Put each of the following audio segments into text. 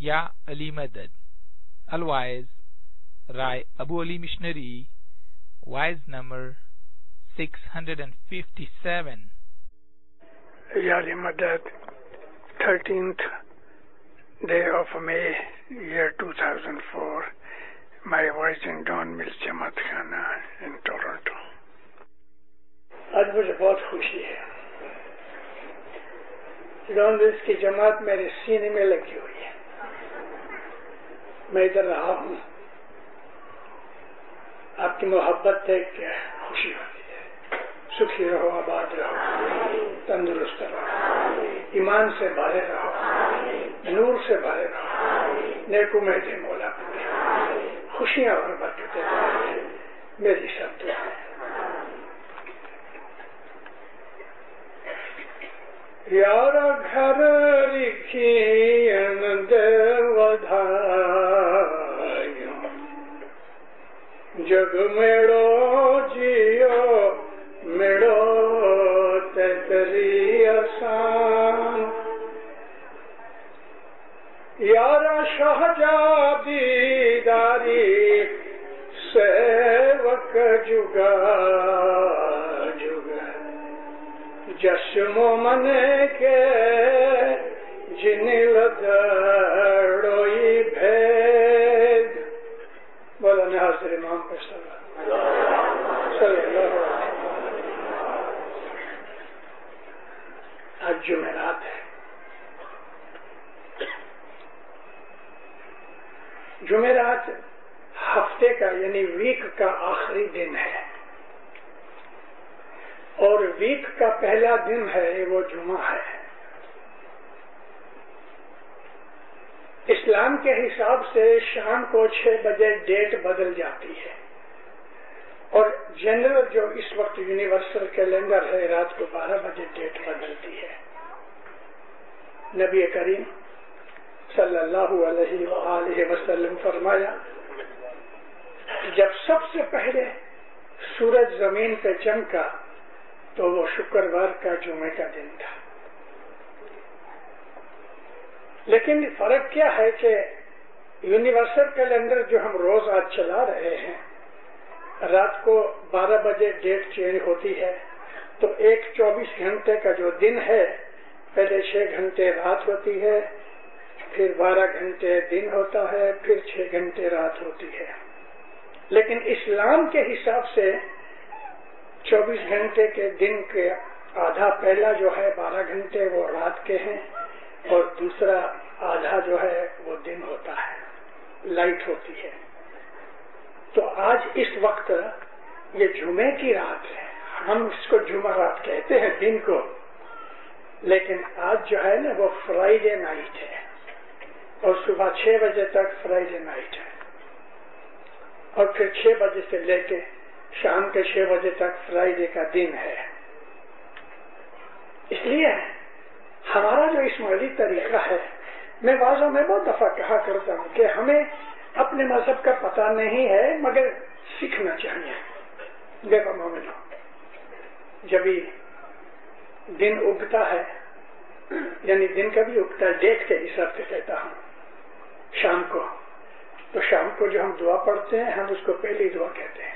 یا علی مدد. الوائز رائے ابو علی مشنری, وائز نمبر 657. یا علی مدد 13th day of May year 2004. My voice in Don Mills Jamaat Khana in Toronto. آج مجھے بہت خوشی ہے. ڈان ملز کی جماعت میرے سینے میں لگی ہوئی ہے. میں ادھر رہا ہوں, آپ کی محبت دیکھ کے خوشی ہوتی ہے. سکھی رہو, آباد رہو, تندرست رہو, ایمان سے بھرے رہو, نور سے بھرے رہو, نیکو میں دے مولا پورے, خوشیاں اور برکتیں دے. میری سب دعا ہے. یار گھر رکھین دے ودھائیوں, جگ میڑو جیو میڑو تیتری آسان. یار شہزادی داری سیوک جگا جگا, جشم من کے جن لدڑوئی بھید. بولا نے حاضر امام پر صلی اللہ علیہ وسلم. آج جمعرات ہے. جمعرات ہفتے کا یعنی ویک کا آخری دن ہے, اور ویک کا پہلا دن ہے وہ جمعہ ہے. اسلام کے حساب سے شام کو 6 بجے ڈیٹ بدل جاتی ہے, اور جنرل جو اس وقت یونیورسل کیلنڈر ہے رات کو 12 بجے ڈیٹ بدلتی ہے. نبی کریم صلی اللہ علیہ وآلہ وسلم فرمایا, جب سب سے پہلے سورج زمین پہ چمکا تو وہ شکروار کا جمعے کا دن تھا. لیکن فرق کیا ہے کہ یونیورسل کیلنڈر جو ہم روز آج چلا رہے ہیں, رات کو 12 بجے ڈیٹ چینج ہوتی ہے, تو ایک 24 گھنٹے کا جو دن ہے, پہلے 6 گھنٹے رات ہوتی ہے, پھر 12 گھنٹے دن ہوتا ہے, پھر 6 گھنٹے رات ہوتی ہے. لیکن اسلام کے حساب سے 24 گھنٹے کے دن کے آدھا پہلا جو ہے 12 گھنٹے وہ رات کے ہیں, اور دوسرا آدھا جو ہے وہ دن ہوتا ہے, لائٹ ہوتی ہے. تو آج اس وقت یہ جمعے کی رات ہے, ہم اس کو جمعہ رات کہتے ہیں دن کو, لیکن آج جو ہے نا وہ فرائیڈے نائٹ ہے, اور صبح 6 بجے تک فرائیڈے نائٹ ہے, اور پھر 6 بجے سے لے کے شام کے 6 بجے تک فرائیڈے کا دن ہے. اس لیے ہمارا جو اسماعیلی طریقہ ہے, میں واضح میں بہت دفعہ کہا کرتا ہوں کہ ہمیں اپنے مذہب کا پتہ نہیں ہے مگر سیکھنا چاہیے. دیکھو مومنو, جب دن اگتا ہے, یعنی دن کبھی اگتا ہے ڈیٹ کے حساب سے کہتا ہوں, شام کو, تو شام کو جو ہم دعا پڑھتے ہیں ہم اس کو پہلی دعا کہتے ہیں.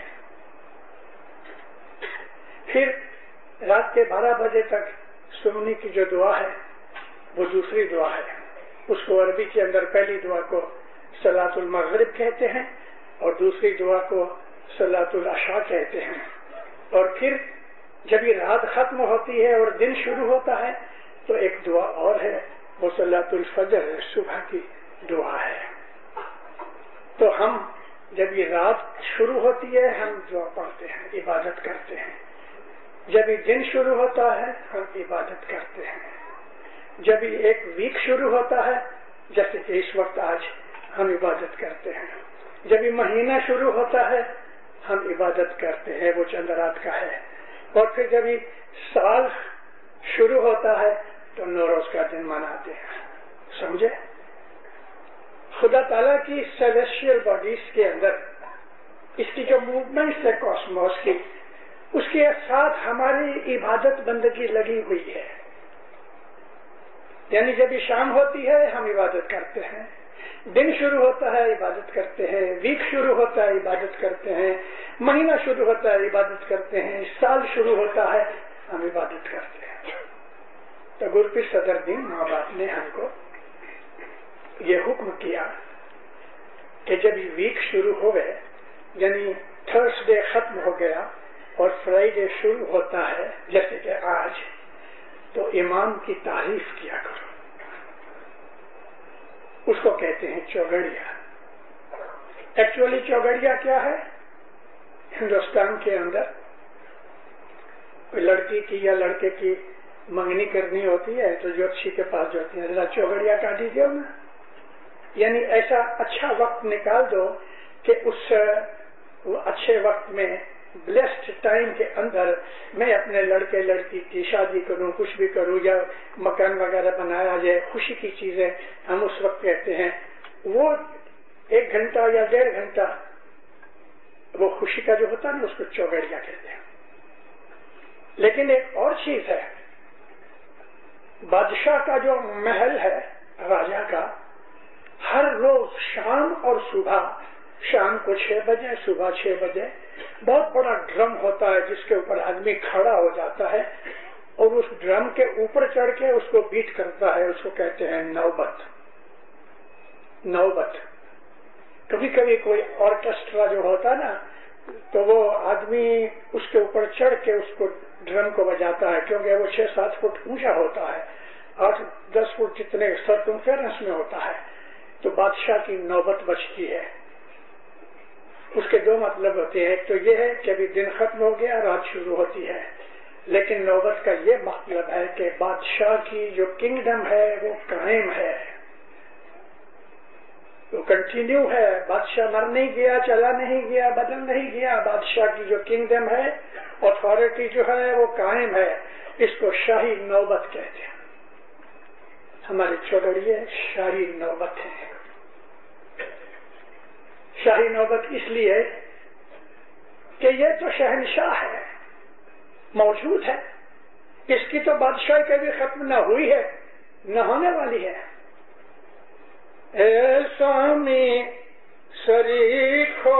پھر رات کے 12 بجے تک سننے کی جو دعا ہے وہ دوسری دعا ہے, اس کو عربی کے اندر پہلی دعا کو صلاۃ المغرب کہتے ہیں, اور دوسری دعا کو صلاۃ العشاء کہتے ہیں. اور پھر جب یہ رات ختم ہوتی ہے اور دن شروع ہوتا ہے تو ایک دعا اور ہے, وہ صلاۃ الفجر ہے, صبح کی دعا ہے. تو ہم جب یہ رات شروع ہوتی ہے ہم دعا پڑھتے ہیں, عبادت کرتے ہیں. جب یہ دن شروع ہوتا ہے ہم عبادت کرتے ہیں. جب یہ ایک ویک شروع ہوتا ہے جیسے کہ اس وقت آج ہم عبادت کرتے ہیں. جب یہ مہینہ شروع ہوتا ہے ہم عبادت کرتے ہیں, وہ چند رات کا ہے. اور پھر جب یہ سال شروع ہوتا ہے تو نوروز کا دن مناتے ہیں. سمجھے؟ خدا تعالیٰ کی سیلیسٹیل باڈیز کے اندر اس کی جو موومنٹس ہے کاسموس کی, اس کے ساتھ ہماری عبادت بندگی لگی ہوئی ہے. یعنی جب یہ شام ہوتی ہے ہم عبادت کرتے ہیں، دن شروع ہوتا ہے عبادت کرتے ہیں، ویک شروع ہوتا ہے عبادت کرتے ہیں، مہینہ شروع ہوتا ہے عبادت کرتے ہیں، سال شروع ہوتا ہے ہم عبادت کرتے ہیں۔ تو گرپیر صدر دین ماں باپ نے ہم کو یہ حکم کیا کہ جب یہ ویک شروع ہو گئے، یعنی تھرسڈے ختم ہو گیا اور فرائیڈے شروع ہوتا ہے جیسے کہ آج، تو امام کی تعریف کیا کرو۔ اس کو کہتے ہیں چوگڑیا۔ ایکچولی چوگڑیا کیا ہے؟ ہندوستان کے اندر کوئی لڑکی کی یا لڑکے کی منگنی کرنی ہوتی ہے تو جوتشی کے پاس جاتی ہے، ذرا چوگڑیا کاٹ دیجیے نا، یعنی ایسا اچھا وقت نکال دو کہ اس اچھے وقت میں بلیسڈ ٹائم کے اندر میں اپنے لڑکے لڑکی کی شادی کروں، کچھ بھی کروں، یا مکان وغیرہ بنایا جائے، خوشی کی چیزیں ہم اس وقت کہتے ہیں۔ وہ 1 گھنٹہ یا 1.5 گھنٹہ وہ خوشی کا جو ہوتا ہے نا، اس کو چوگڑیا کہتے ہیں۔ لیکن ایک اور چیز ہے، بادشاہ کا جو محل ہے راجا کا، ہر روز شام اور صبح، شام کو 6 بجے، صبح 6 بجے بہت بڑا ڈرم ہوتا ہے جس کے اوپر آدمی کھڑا ہو جاتا ہے اور اس ڈرم کے اوپر چڑھ کے اس کو بیٹ کرتا ہے، اس کو کہتے ہیں نوبت۔ نوبت کبھی کبھی کوئی آرکیسٹرا جو ہوتا ہے نا، تو وہ آدمی اس کے اوپر چڑھ کے اس کو ڈرم کو بجاتا ہے، کیونکہ وہ 6-7 فٹ اونچا ہوتا ہے، 8-10 فٹ جتنے سرکمفیرنس میں ہوتا ہے۔ تو بادشاہ کی نوبت بجتی ہے۔ اس کے 2 مطلب ہوتے ہیں، ایک تو یہ ہے کہ ابھی دن ختم ہو گیا، رات شروع ہوتی ہے، لیکن نوبت کا یہ مطلب ہے کہ بادشاہ کی جو کنگڈم ہے وہ قائم ہے، وہ کنٹینیو ہے، بادشاہ مر نہیں گیا، چلا نہیں گیا، بدل نہیں گیا، بادشاہ کی جو کنگڈم ہے، اتھارٹی جو ہے وہ قائم ہے۔ اس کو شاہی نوبت کہتے ہیں۔ ہمارے چوگڑیے شاہی نوبت ہے۔ شاہی نوبت اس لیے کہ یہ تو شہنشاہ ہے، موجود ہے، اس کی تو بادشاہی کبھی ختم نہ ہوئی ہے، نہ ہونے والی ہے۔ اے سوامی سریکھو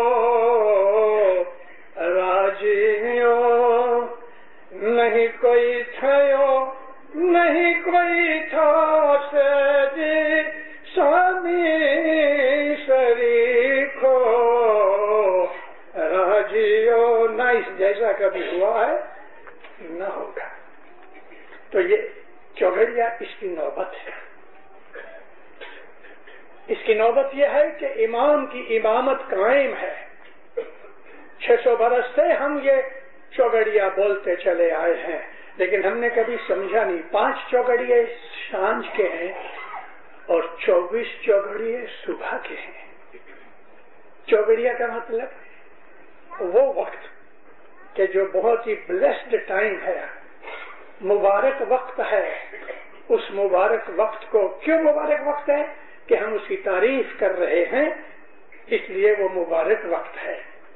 راجیو، نہیں کوئی تھیو نہیں کوئی تھا سے جی، سوامی سریکھو راجیو، نہ اس جیسا کبھی ہوا ہے نہ ہوگا۔ تو یہ چوگڑیا اس کی نوبت ہے۔ اس کی نوبت یہ ہے کہ امام کی امامت قائم ہے۔ 600 برس سے ہم یہ چوگڑیا بولتے چلے آئے ہیں، لیکن ہم نے کبھی سمجھا نہیں۔ 5 چوگڑیے سانج کے ہیں اور 24 چوگڑیے صبح کے ہیں۔ چوگڑیا کا مطلب وہ وقت کہ جو بہت ہی بلیسڈ ٹائم ہے، مبارک وقت ہے۔ اس مبارک وقت کو کیوں مبارک وقت ہے؟ کہ ہم اس کی تعریف کر رہے ہیں، اس لیے وہ مبارک وقت ہے۔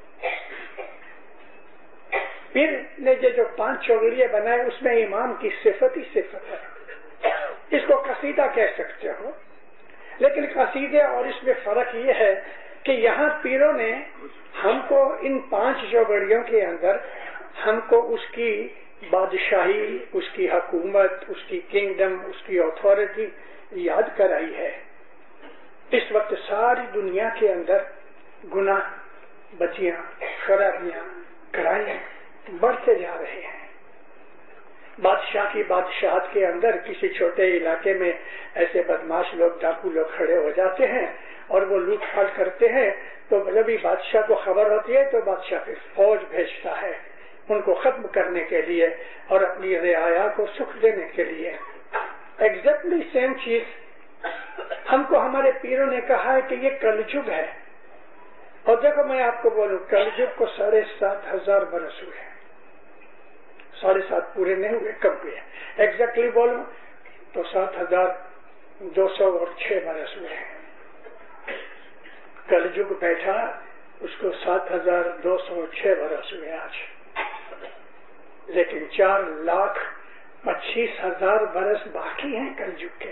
پھر نے جو 5 چوگڑیے بنائے اس میں امام کی صفت ہی صفت ہے۔ اس کو قصیدہ کہہ سکتے ہو، لیکن قصیدے اور اس میں فرق یہ ہے کہ یہاں پیروں نے ہم کو ان 5 چوگڑیوں کے اندر ہم کو اس کی بادشاہی، اس کی حکومت، اس کی کنگڈم، اس کی اتھارٹی یاد کرائی ہے۔ اس وقت ساری دنیا کے اندر گناہ، بدیاں، خرابیاں، کرائم بڑھتے جا رہے ہیں۔ بادشاہ کی بادشاہت کے اندر کسی چھوٹے علاقے میں ایسے بدماش لوگ، ڈاکو لوگ کھڑے ہو جاتے ہیں اور وہ لوٹ پھاٹ کرتے ہیں، تو جب ہی بادشاہ کو خبر ہوتی ہے تو بادشاہ پھر فوج بھیجتا ہے ان کو ختم کرنے کے لیے اور اپنی رعایا کو سکھ دینے کے لیے۔ ایگزیکٹلی سیم چیز ہم کو ہمارے پیروں نے کہا ہے کہ یہ کلجگ ہے۔ اور دیکھو میں آپ کو بولوں، کلجگ کو 7,500 برس ہوئے، 7.5 پورے نہیں ہوئے، کم ہوئے۔ ایگزیکٹلی بولوں تو 7,206 برس ہوئے ہیں۔ کلجگ بیٹھا، اس کو 7,206 برس ہوئے آج، لیکن 4 لاکھ 25,000 برس باقی ہیں کلجگ کے.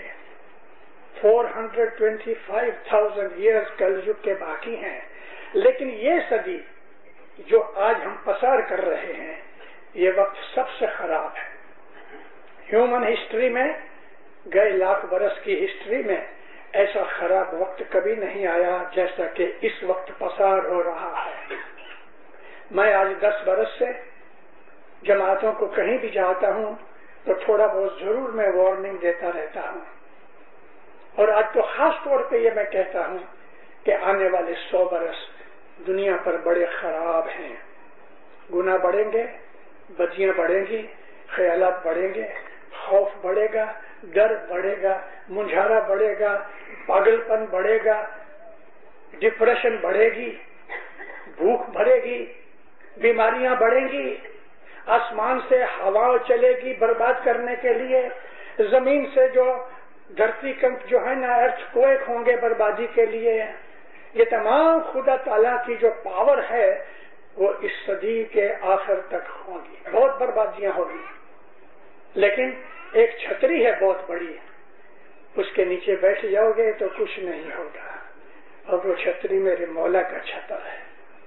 425,000 ایئرز کلجگ کے باقی ہیں. لیکن یہ صدی جو آج ہم پسار کر رہے ہیں یہ وقت سب سے خراب ہے. ہیومن ہسٹری میں گئے لاکھ برس کی ہسٹری میں ایسا خراب وقت کبھی نہیں آیا جیسا کہ اس وقت پسار ہو رہا ہے. میں آج 10 برس سے جماعتوں کو کہیں بھی جاتا ہوں تو تھوڑا بہت ضرور میں وارننگ دیتا رہتا ہوں. اور آج تو خاص طور پہ یہ میں کہتا ہوں کہ آنے والے 100 برس دنیا پر بڑے خراب ہیں. گناہ بڑھیں گے، بدیاں بڑھیں گی، خیالات بڑھیں گے، خوف بڑھے گا، ڈر بڑھے گا، منجھارا بڑھے گا، پاگل پن بڑھے گا، ڈپریشن بڑھے گی، بھوک بڑھے گی، بیماریاں بڑھیں گی. آسمان سے ہوا چلے گی برباد کرنے کے لیے. زمین سے جو دھرتی کنپ جو ہے نا ارتھ کوئک ہوں گے بربادی کے لیے. یہ تمام خدا تعالیٰ کی جو پاور ہے وہ اس صدی کے آخر تک ہوں گی. بہت بربادیاں ہوگی. لیکن ایک چھتری ہے بہت بڑی، اس کے نیچے بیٹھ جاؤ گے تو کچھ نہیں ہوگا. اور وہ چھتری میرے مولا کا چھتر ہے،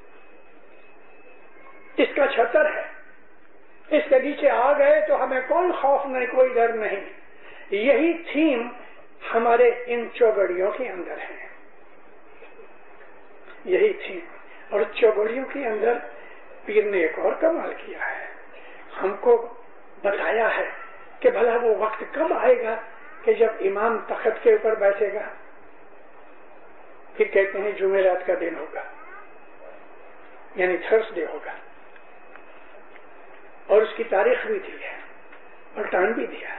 اس کا چھتر ہے. اس کے نیچے آ گئے تو ہمیں کوئی خوف نہیں، کوئی ڈر نہیں. یہی تھیم ہمارے ان چوگڑیوں کے اندر ہے. یہی تھیم. اور چوگڑیوں کے اندر پیر نے ایک اور کمال کیا ہے. ہم کو بتایا ہے کہ بھلا وہ وقت کب آئے گا کہ جب امام تخت کے اوپر بیٹھے گا. پھر کہتے ہیں جمعرات کا دن ہوگا، یعنی تھرسڈے ہوگا. اور اس کی تاریخ بھی دی ہے اور ٹائم بھی دیا.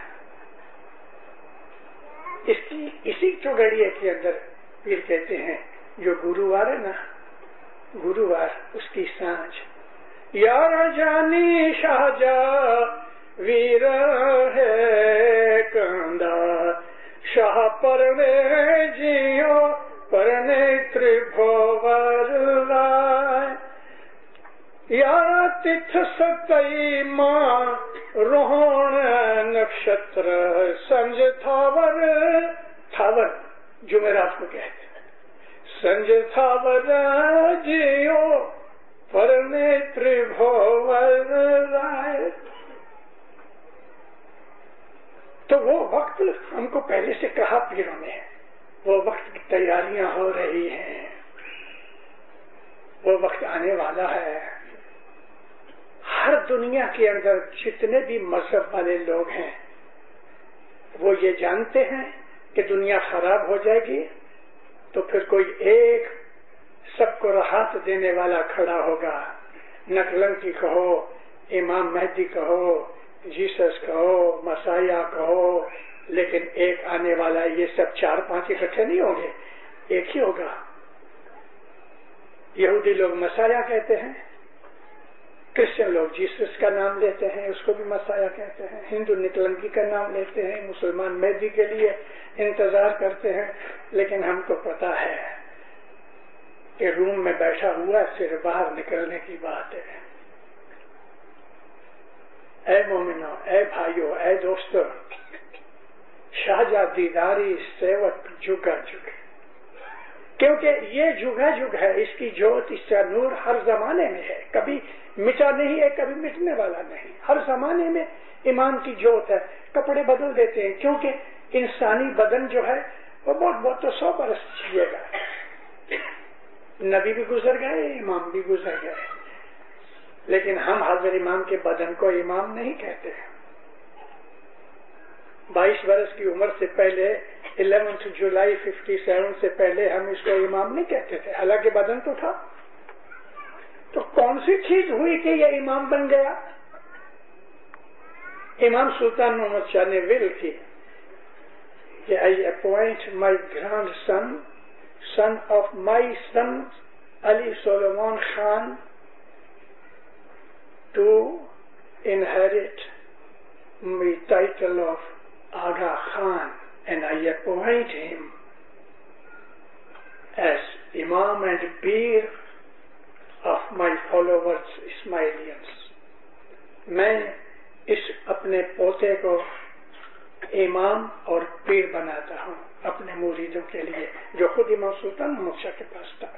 اسی چوگڑیے کے اندر پھر کہتے ہیں جو گرووار ہے نا، گرووار اس کی سانج یار جانی شاہجا ویر ہے کندہ شاہ پرنے جیو پرنے تربھوور رائے یا تتھ ستئی ماں روہن نکشتر سنج تھاور. تھاور جمعرات کو کہتے ہیں. سنج تھاور جیو پرنے تربھوور رائے. تو وہ وقت ہم کو پہلے سے کہا پیروں نے، وہ وقت کی تیاریاں ہو رہی ہیں، وہ وقت آنے والا ہے. ہر دنیا کے اندر جتنے بھی مذہب والے لوگ ہیں وہ یہ جانتے ہیں کہ دنیا خراب ہو جائے گی تو پھر کوئی ایک سب کو راحت دینے والا کھڑا ہوگا. نقلنکی کہو، امام مہدی کہو، جیسس کہو، مسیح کہو، لیکن ایک آنے والا. یہ سب 4-5 اکٹھے نہیں ہوں گے، ایک ہی ہوگا. یہودی لوگ مسیح کہتے ہیں، کرسچن لوگ جیسس کا نام لیتے ہیں، اس کو بھی مسیح کہتے ہیں. ہندو نکلنکی کا نام لیتے ہیں، مسلمان مہدی کے لیے انتظار کرتے ہیں. لیکن ہم کو پتا ہے کہ روم میں بیٹھا ہوا صرف باہر نکلنے کی بات ہے. اے مومنو، اے بھائیو، اے دوستو، شاہجہ دیداری سیوک جگہ جگ. کیونکہ یہ جگہ جگ ہے، اس کی جوت، اس کا نور ہر زمانے میں ہے، کبھی مٹا نہیں ہے، کبھی مٹنے والا نہیں. ہر زمانے میں امام کی جوت ہے. کپڑے بدل دیتے ہیں کیونکہ انسانی بدن جو ہے وہ بہت تو 100 برس جیے گا. نبی بھی گزر گئے، امام بھی گزر گئے، لیکن ہم حاضر امام کے بدن کو امام نہیں کہتے. 22 برس کی عمر سے پہلے 11 جولائی 57 سے پہلے ہم اس کو امام نہیں کہتے تھے، حالانکہ بدن تو تھا. تو کون سی چیز ہوئی کہ یہ امام بن گیا؟ امام سلطان محمد شاہ نے ول کی کہ I appoint my grandson, son of my son Ali Solomon Khan, to inherit my title of Aga Khan, and I appoint him as Imam and Peer of my followers Ismailians. میں اس اپنے پوتے کو امام اور پیر بناتا ہوں اپنے مریدوں کے لیے، جو خود امام سلطان محمد شاہ کے پاس تھا۔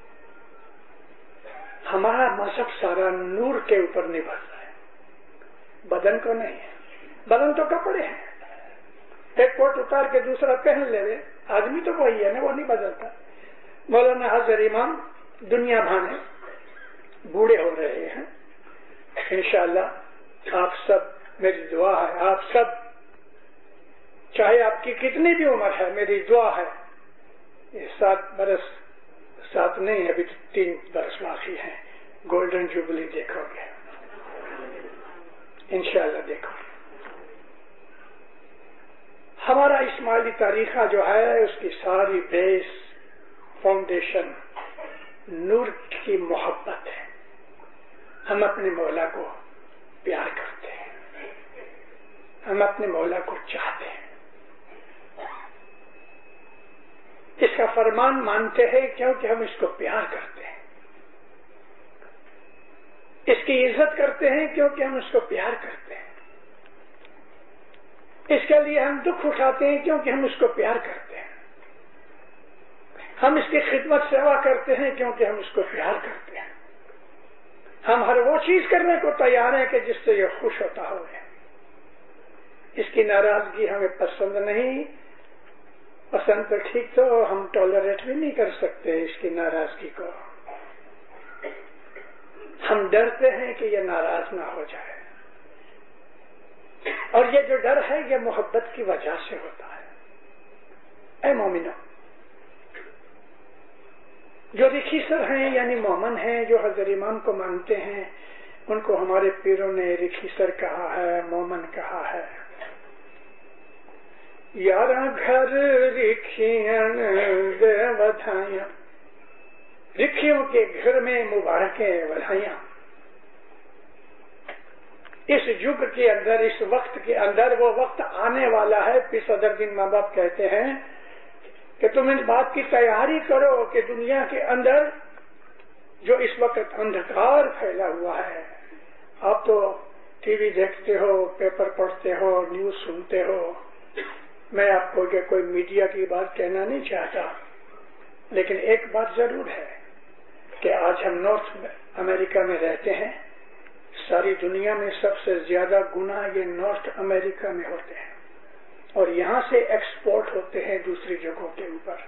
ہمارا مذہب سارا نور کے اوپر نبھتا ہے، بدن کو نہیں ہے۔ بدن تو کپڑے ہیں، ایک کوٹ اتار کے دوسرا پہن لے، آدمی تو وہی ہے نا، وہ نہیں بدلتا۔ مولانا حضر امام دنیا بھانے بوڑھے ہو رہے ہیں، انشاءاللہ آپ سب، میری دعا ہے آپ سب، چاہے آپ کی کتنی بھی عمر ہے، میری دعا ہے، یہ 7 برس 7 نہیں، ابھی 3 برس باقی ہیں، گولڈن جوبلی دیکھو گے انشاءاللہ، دیکھو گے۔ ہمارا اسماعیلی طریقہ جو ہے اس کی ساری بیس فاؤنڈیشن نور کی محبت ہے۔ ہم اپنے مولا کو پیار کرتے ہیں، ہم اپنے مولا کو چاہتے ہیں، اس کا فرمان مانتے ہیں کیونکہ ہم اس کو پیار کرتے ہیں، اس کی عزت کرتے ہیں کیونکہ ہم اس کو پیار کرتے ہیں، اس کے لیے ہم دکھ اٹھاتے ہیں کیونکہ ہم اس کو پیار کرتے ہیں، ہم اس کی خدمت سیوا کرتے ہیں کیونکہ ہم اس کو پیار کرتے ہیں، ہم ہر وہ چیز کرنے کو تیار ہیں کہ جس سے یہ خوش ہوتا ہو۔ اس کی ناراضگی ہمیں پسند نہیں، پسند تو ٹھیک تو ہم ٹالریٹ بھی نہیں کر سکتے اس کی ناراضگی کو، ہم ڈرتے ہیں کہ یہ ناراض نہ ہو جائے، اور یہ جو ڈر ہے یہ محبت کی وجہ سے ہوتا ہے۔ اے مومنو، جو رکھی سر ہیں یعنی مومن ہیں، جو حضرت امام کو مانتے ہیں، ان کو ہمارے پیروں نے رکھی سر کہا ہے، مومن کہا ہے۔ یارا گھر رکھیاں دے بدھائیاں، رکھیوں کے گھر میں مبارکیں بدھائیاں۔ اس یگ کے اندر، اس وقت کے اندر، وہ وقت آنے والا ہے، پھر صدر دن ماں باپ کہتے ہیں کہ تم اس بات کی تیاری کرو کہ دنیا کے اندر جو اس وقت اندھکار پھیلا ہوا ہے، آپ تو ٹی وی دیکھتے ہو، پیپر پڑھتے ہو، نیوز سنتے ہو، میں آپ کو کہ کوئی میڈیا کی بات کہنا نہیں چاہتا، لیکن ایک بات ضرور ہے کہ آج ہم نارتھ امریکہ میں رہتے ہیں، ساری دنیا میں سب سے زیادہ گناہ یہ نارتھ امریکہ میں ہوتے ہیں، اور یہاں سے ایکسپورٹ ہوتے ہیں دوسری جگہوں کے اوپر۔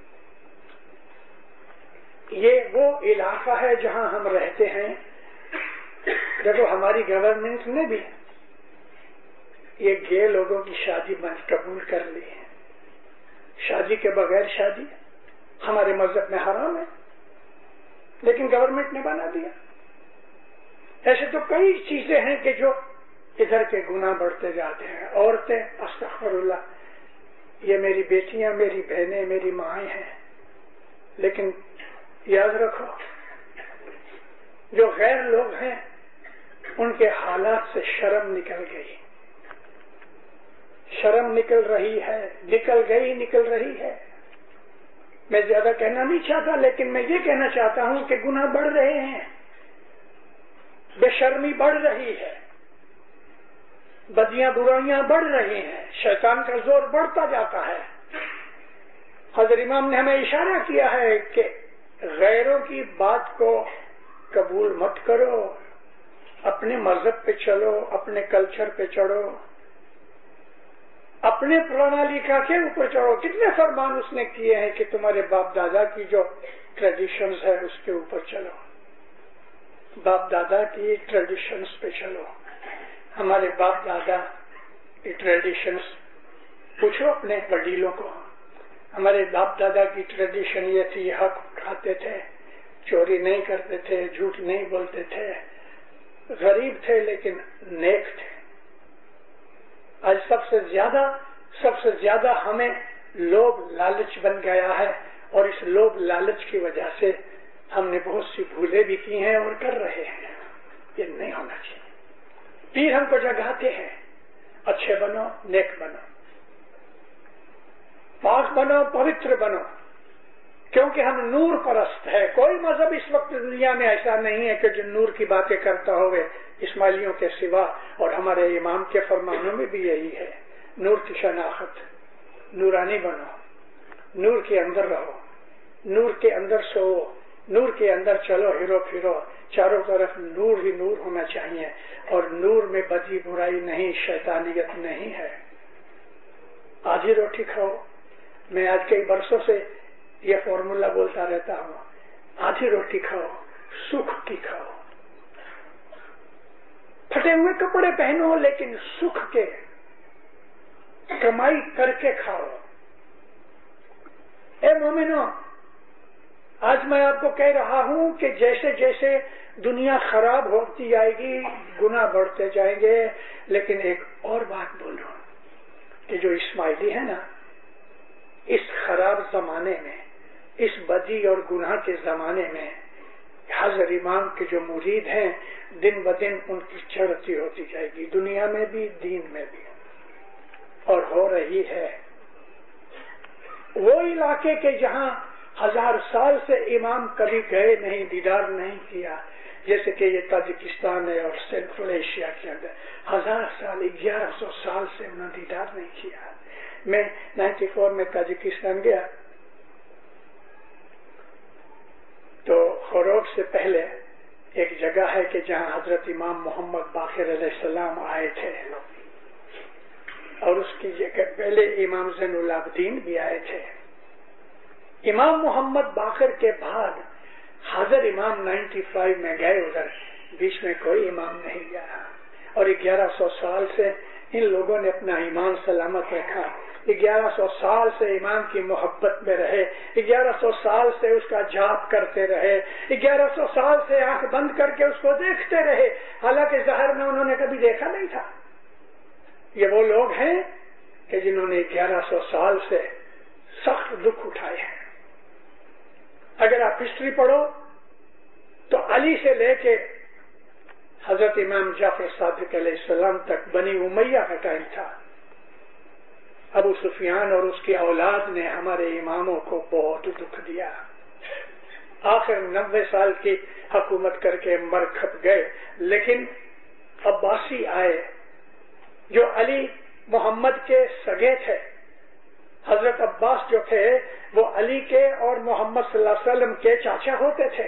یہ وہ علاقہ ہے جہاں ہم رہتے ہیں۔ دیکھو ہماری گورنمنٹ نے بھی یہ گے لوگوں کی شادی قبول کر لی ہے، شادی کے بغیر شادی ہمارے مذہب میں حرام ہے، لیکن گورنمنٹ نے بنا دیا۔ ایسے تو کئی چیزیں ہیں کہ جو ادھر کے گناہ بڑھتے جاتے ہیں۔ عورتیں، استغفر اللہ، یہ میری بیٹیاں، میری بہنیں، میری مائیں ہیں، لیکن یاد رکھو جو غیر لوگ ہیں ان کے حالات سے شرم نکل گئی، شرم نکل رہی ہے، نکل گئی، نکل رہی ہے۔ میں زیادہ کہنا نہیں چاہتا، لیکن میں یہ کہنا چاہتا ہوں کہ گناہ بڑھ رہے ہیں، بے شرمی بڑھ رہی ہے، بدیاں برائیاں بڑھ رہی ہیں، شیطان کا زور بڑھتا جاتا ہے۔ حضرت امام نے ہمیں اشارہ کیا ہے کہ غیروں کی بات کو قبول مت کرو، اپنے مذہب پہ چلو، اپنے کلچر پہ چڑھو، اپنے پرانالیکا کے اوپر چڑھو۔ کتنے فرمان اس نے کیے ہیں کہ تمہارے باپ دادا کی جو ٹریڈیشنز ہے اس کے اوپر چلو، باپ دادا کی ٹریڈیشنز پہ چلو۔ ہمارے باپ دادا کی ٹریڈیشنز پوچھو اپنے وڈیلوں کو، ہمارے باپ دادا کی ٹریڈیشن یہ تھی، حق کھاتے تھے، چوری نہیں کرتے تھے، جھوٹ نہیں بولتے تھے، غریب تھے لیکن نیک تھے۔ آج سب سے زیادہ ہمیں لوب لالچ بن گیا ہے، اور اس لوب لالچ کی وجہ سے ہم نے بہت سی بھولیں بھی کی ہیں اور کر رہے ہیں۔ یہ نہیں ہونا چاہیے۔ پیر ہم کو جگاتے ہیں، اچھے بنو، نیک بنو، پاک بنو، پوتر بنو، کیونکہ ہم نور پرست ہے. کوئی مذہب اس وقت دنیا میں ایسا نہیں ہے کہ جو نور کی باتیں کرتا ہوئے اسماعیلیوں کے سوا, اور ہمارے امام کے فرمانوں میں بھی یہی ہے. نور کی شناخت, نورانی بنو, نور کے اندر رہو, نور کے اندر سو, نور کے اندر چلو, ہرو پھرو, چاروں طرف نور ہی نور ہونا چاہیے. اور نور میں بدی برائی نہیں, شیطانیت نہیں ہے. آدھی روٹی کھاؤ. میں آج کئی برسوں سے یہ فارمولا بولتا رہتا ہوں, آدھی روٹی کھاؤ, سکھ کی کھاؤ. پھٹے ہوئے کپڑے پہنو لیکن سکھ کے, کمائی کر کے کھاؤ. اے مومنو, آج میں آپ کو کہہ رہا ہوں کہ جیسے جیسے دنیا خراب ہوتی جائے گی گناہ بڑھتے جائیں گے. لیکن ایک اور بات بولوں کہ جو اسماعیلی ہے نا, اس خراب زمانے میں, اس بدی اور گناہ کے زمانے میں حضرت امام کے جو مرید ہیں دن بدن ان کی چڑھتی ہوتی جائے گی, دنیا میں بھی دین میں بھی, اور ہو رہی ہے. وہ علاقے کے جہاں 1000 سال سے امام کبھی گئے نہیں, دیدار نہیں کیا, جیسے کہ یہ تاجکستان ہے اور سینٹرل ایشیا کے اندر 1000 سال 1100 سال سے انہوں نے دیدار نہیں کیا. میں 94 میں تاجکستان گیا تو خروج سے پہلے ایک جگہ ہے کہ جہاں حضرت امام محمد باقر علیہ السلام آئے تھے, اور اس کی جگہ پہلے امام زین العابدین بھی آئے تھے. امام محمد باقر کے بعد حضرت امام 95 میں گئے ادھر, بیچ میں کوئی امام نہیں گیا. اور 1100 سال سے ان لوگوں نے اپنا ایمان سلامت رکھا. 1100 سال سے امام کی محبت میں رہے, 1100 سال سے اس کا جاپ کرتے رہے, 1100 سال سے آنکھ بند کر کے اس کو دیکھتے رہے, حالانکہ ظاہر میں انہوں نے کبھی دیکھا نہیں تھا. یہ وہ لوگ ہیں کہ جنہوں نے 1100 سال سے سخت دکھ اٹھائے ہیں. اگر آپ ہسٹری پڑھو تو علی سے لے کے حضرت امام جعفر صادق علیہ السلام تک بنی امیہ کا ٹائم تھا. ابو سفیان اور اس کی اولاد نے ہمارے اماموں کو بہت دکھ دیا. آخر 90 سال کی حکومت کر کے مر کھپ گئے. لیکن عباسی آئے جو علی محمد کے سگے تھے. حضرت عباس جو تھے وہ علی کے اور محمد صلی اللہ علیہ وسلم کے چاچا ہوتے تھے.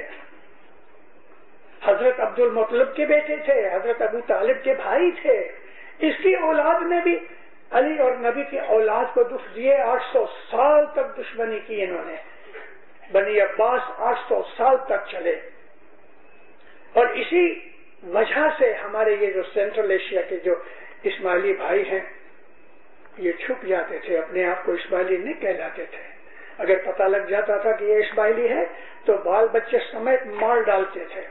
حضرت عبد المطلب کے بیٹے تھے, حضرت ابو طالب کے بھائی تھے. اس کی اولاد نے بھی علی اور نبی کی اولاد کو دکھ دیے. 800 سال تک دشمنی کی انہوں نے. بنی عباس 800 سال تک چلے. اور اسی وجہ سے ہمارے یہ جو سینٹرل ایشیا کے جو اسماعیلی بھائی ہیں یہ چھپ جاتے تھے, اپنے آپ کو اسماعیلی نہیں کہلاتے تھے. اگر پتہ لگ جاتا تھا کہ یہ اسماعیلی ہے تو بال بچے سمیت مار ڈالتے تھے,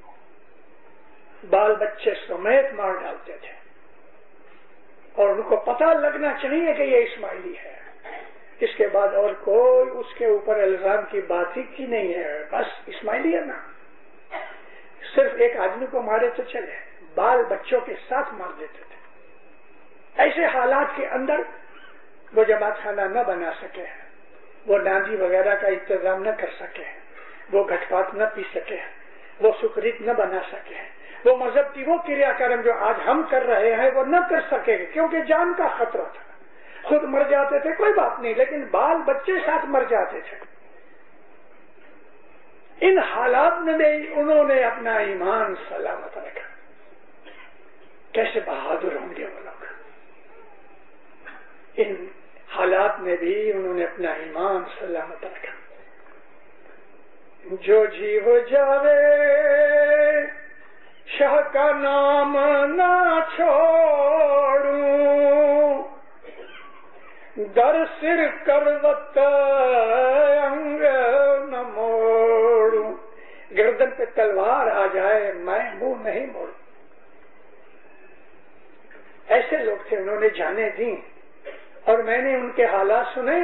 بال بچے سمیت مار ڈالتے تھے. اور ان کو پتہ لگنا چاہیے کہ یہ اسماعیلی ہے. اس کے بعد اور کوئی اس کے اوپر الزام کی بات ہی کی نہیں ہے, بس اسماعیلی ہے نا. صرف ایک آدمی کو مارے تو چلے, بال بچوں کے ساتھ مار دیتے تھے. ایسے حالات کے اندر وہ جماعت خانہ نہ بنا سکے, وہ ناندی وغیرہ کا انتظام نہ کر سکے, وہ گھٹ پات نہ پی سکے, وہ سکریت نہ بنا سکے, وہ مذہب کی وہ کریا کرم جو آج ہم کر رہے ہیں وہ نہ کر سکے, کیونکہ جان کا خطرہ تھا. خود مر جاتے تھے کوئی بات نہیں, لیکن بال بچے ساتھ مر جاتے تھے. ان حالات میں انہوں نے اپنا ایمان سلامت رکھا. کیسے بہادر ہوں گے وہ لوگ. ان حالات میں بھی انہوں نے اپنا ایمان سلامت رکھا. جو جیو جاوے شاہ کا نام نہ چھوڑوں, در سر کروت انگ نہ موڑوں. گردن پہ تلوار آ جائے میں منہ نہیں موڑوں. ایسے لوگ تھے, انہوں نے جانیں دی اور میں نے ان کے حالات سنے.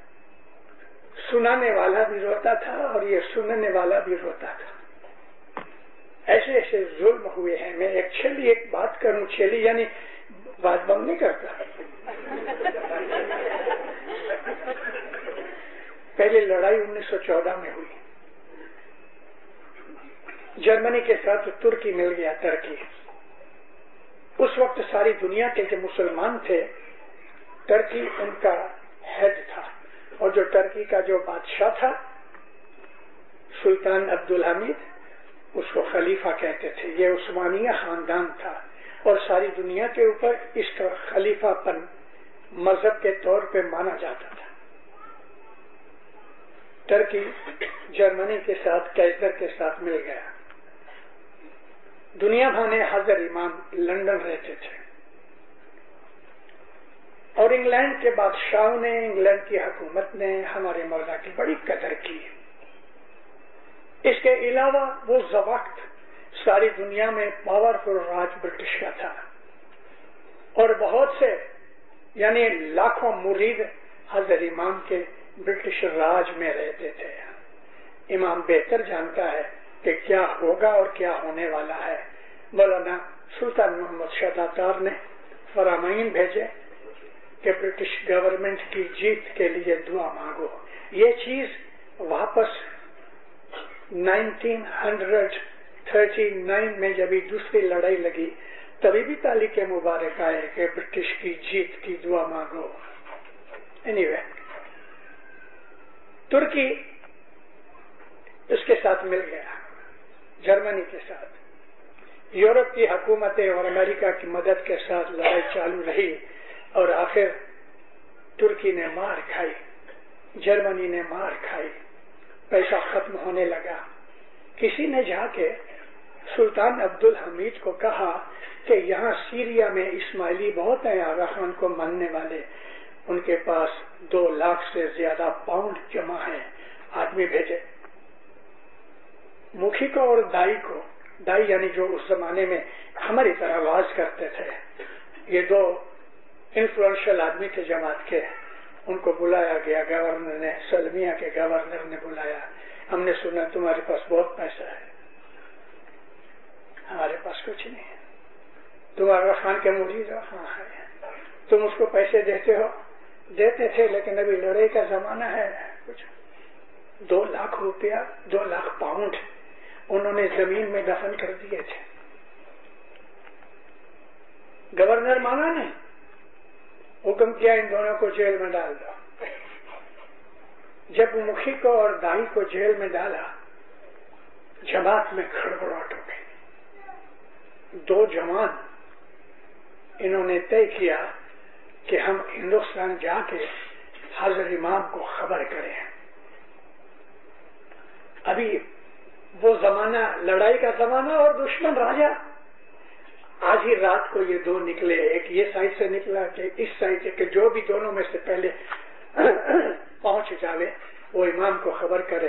سنانے والا بھی روتا تھا اور یہ سننے والا بھی روتا تھا. ایسے ایسے ظلم ہوئے ہیں. میں ایکچولی ایک بات کروں, چھیلی یعنی بات بم نہیں کرتا. پہلی لڑائی 1914 میں ہوئی، جرمنی کے ساتھ ترکی مل گیا، ترکی۔ اس وقت ساری دنیا کے جو مسلمان تھے ترکی ان کا ہیڈ تھا، اور جو ترکی کا جو بادشاہ تھا سلطان عبدالحمید، اس کو خلیفہ کہتے تھے۔ یہ عثمانیہ خاندان تھا اور ساری دنیا کے اوپر اس کا خلیفہ پن مذہب کے طور پہ مانا جاتا تھا۔ ترکی جرمنی کے ساتھ، کیسر کے ساتھ مل گیا۔ دنیا بھانے حضر امام لندن رہتے تھے، اور انگلینڈ کے بادشاہوں نے، انگلینڈ کی حکومت نے ہمارے مولا کی بڑی قدر کی۔ اس کے علاوہ وہ وقت ساری دنیا میں پاورفل راج برٹش کا تھا، اور بہت سے یعنی لاکھوں مرید حضر امام کے برٹش راج میں رہتے تھے۔ امام بہتر جانتا ہے کہ کیا ہوگا اور کیا ہونے والا ہے۔ مولانا سلطان محمد شہزادار نے فرامین بھیجے کہ برٹش گورنمنٹ کی جیت کے لیے دعا مانگو۔ یہ چیز واپس 1939 میں جب دوسری لڑائی لگی تبھی بھی تالیق مبارک آئے کہ برٹش کی جیت کی دعا مانگو۔ anyway، ترکی اس کے ساتھ مل گیا، جرمنی کے ساتھ۔ یورپ کی حکومتیں اور امریکہ کی مدد کے ساتھ لڑائی چالو رہی، اور آخر ترکی نے مار کھائی، جرمنی نے مار کھائی، پیسہ ختم ہونے لگا۔ کسی نے جا کے سلطان عبدالحمید کو کہا کہ یہاں سیریا میں اسماعیلی بہت ہیں، آغا خان کو ماننے والے، ان کے پاس 2 لاکھ سے زیادہ پاؤنڈ جمع ہیں، آدمی بھیجے۔ مکھی کو اور دائی کو، دائی یعنی جو اس زمانے میں ہماری طرح آواز کرتے تھے، یہ 2 انفلوئنشل آدمی تھے جماعت کے، ان کو بلایا گیا۔ گورنر نے، سلمیہ کے گورنر نے بلایا۔ ہم نے سنا تمہارے پاس بہت پیسہ ہے، ہمارے پاس کچھ نہیں ہے۔ تم آغا خان کے مرید ہو؟ ہاں ہے۔ تم اس کو پیسے دیتے ہو؟ دیتے تھے، لیکن ابھی لڑائی کا زمانہ ہے، کچھ 2 لاکھ روپیہ، 2 لاکھ پاؤنڈ انہوں نے زمین میں دفن کر دیے تھے۔ گورنر مانا نہیں، حکم کیا ان دونوں کو جیل میں ڈال دو۔ جب مکھی کو اور دائی کو جیل میں ڈالا، جماعت میں کھڑبڑاہٹ ہو گئی۔ 2 جوان انہوں نے طے کیا کہ ہم ہندوستان جا کے حضرت امام کو خبر کریں۔ ابھی وہ زمانہ لڑائی کا زمانہ اور دشمن راجا۔ آج ہی رات کو یہ 2 نکلے، ایک یہ سائڈ سے نکلا کہ اس سائڈ سے، کہ جو بھی دونوں میں سے پہلے پہنچ جاوے وہ امام کو خبر کرے۔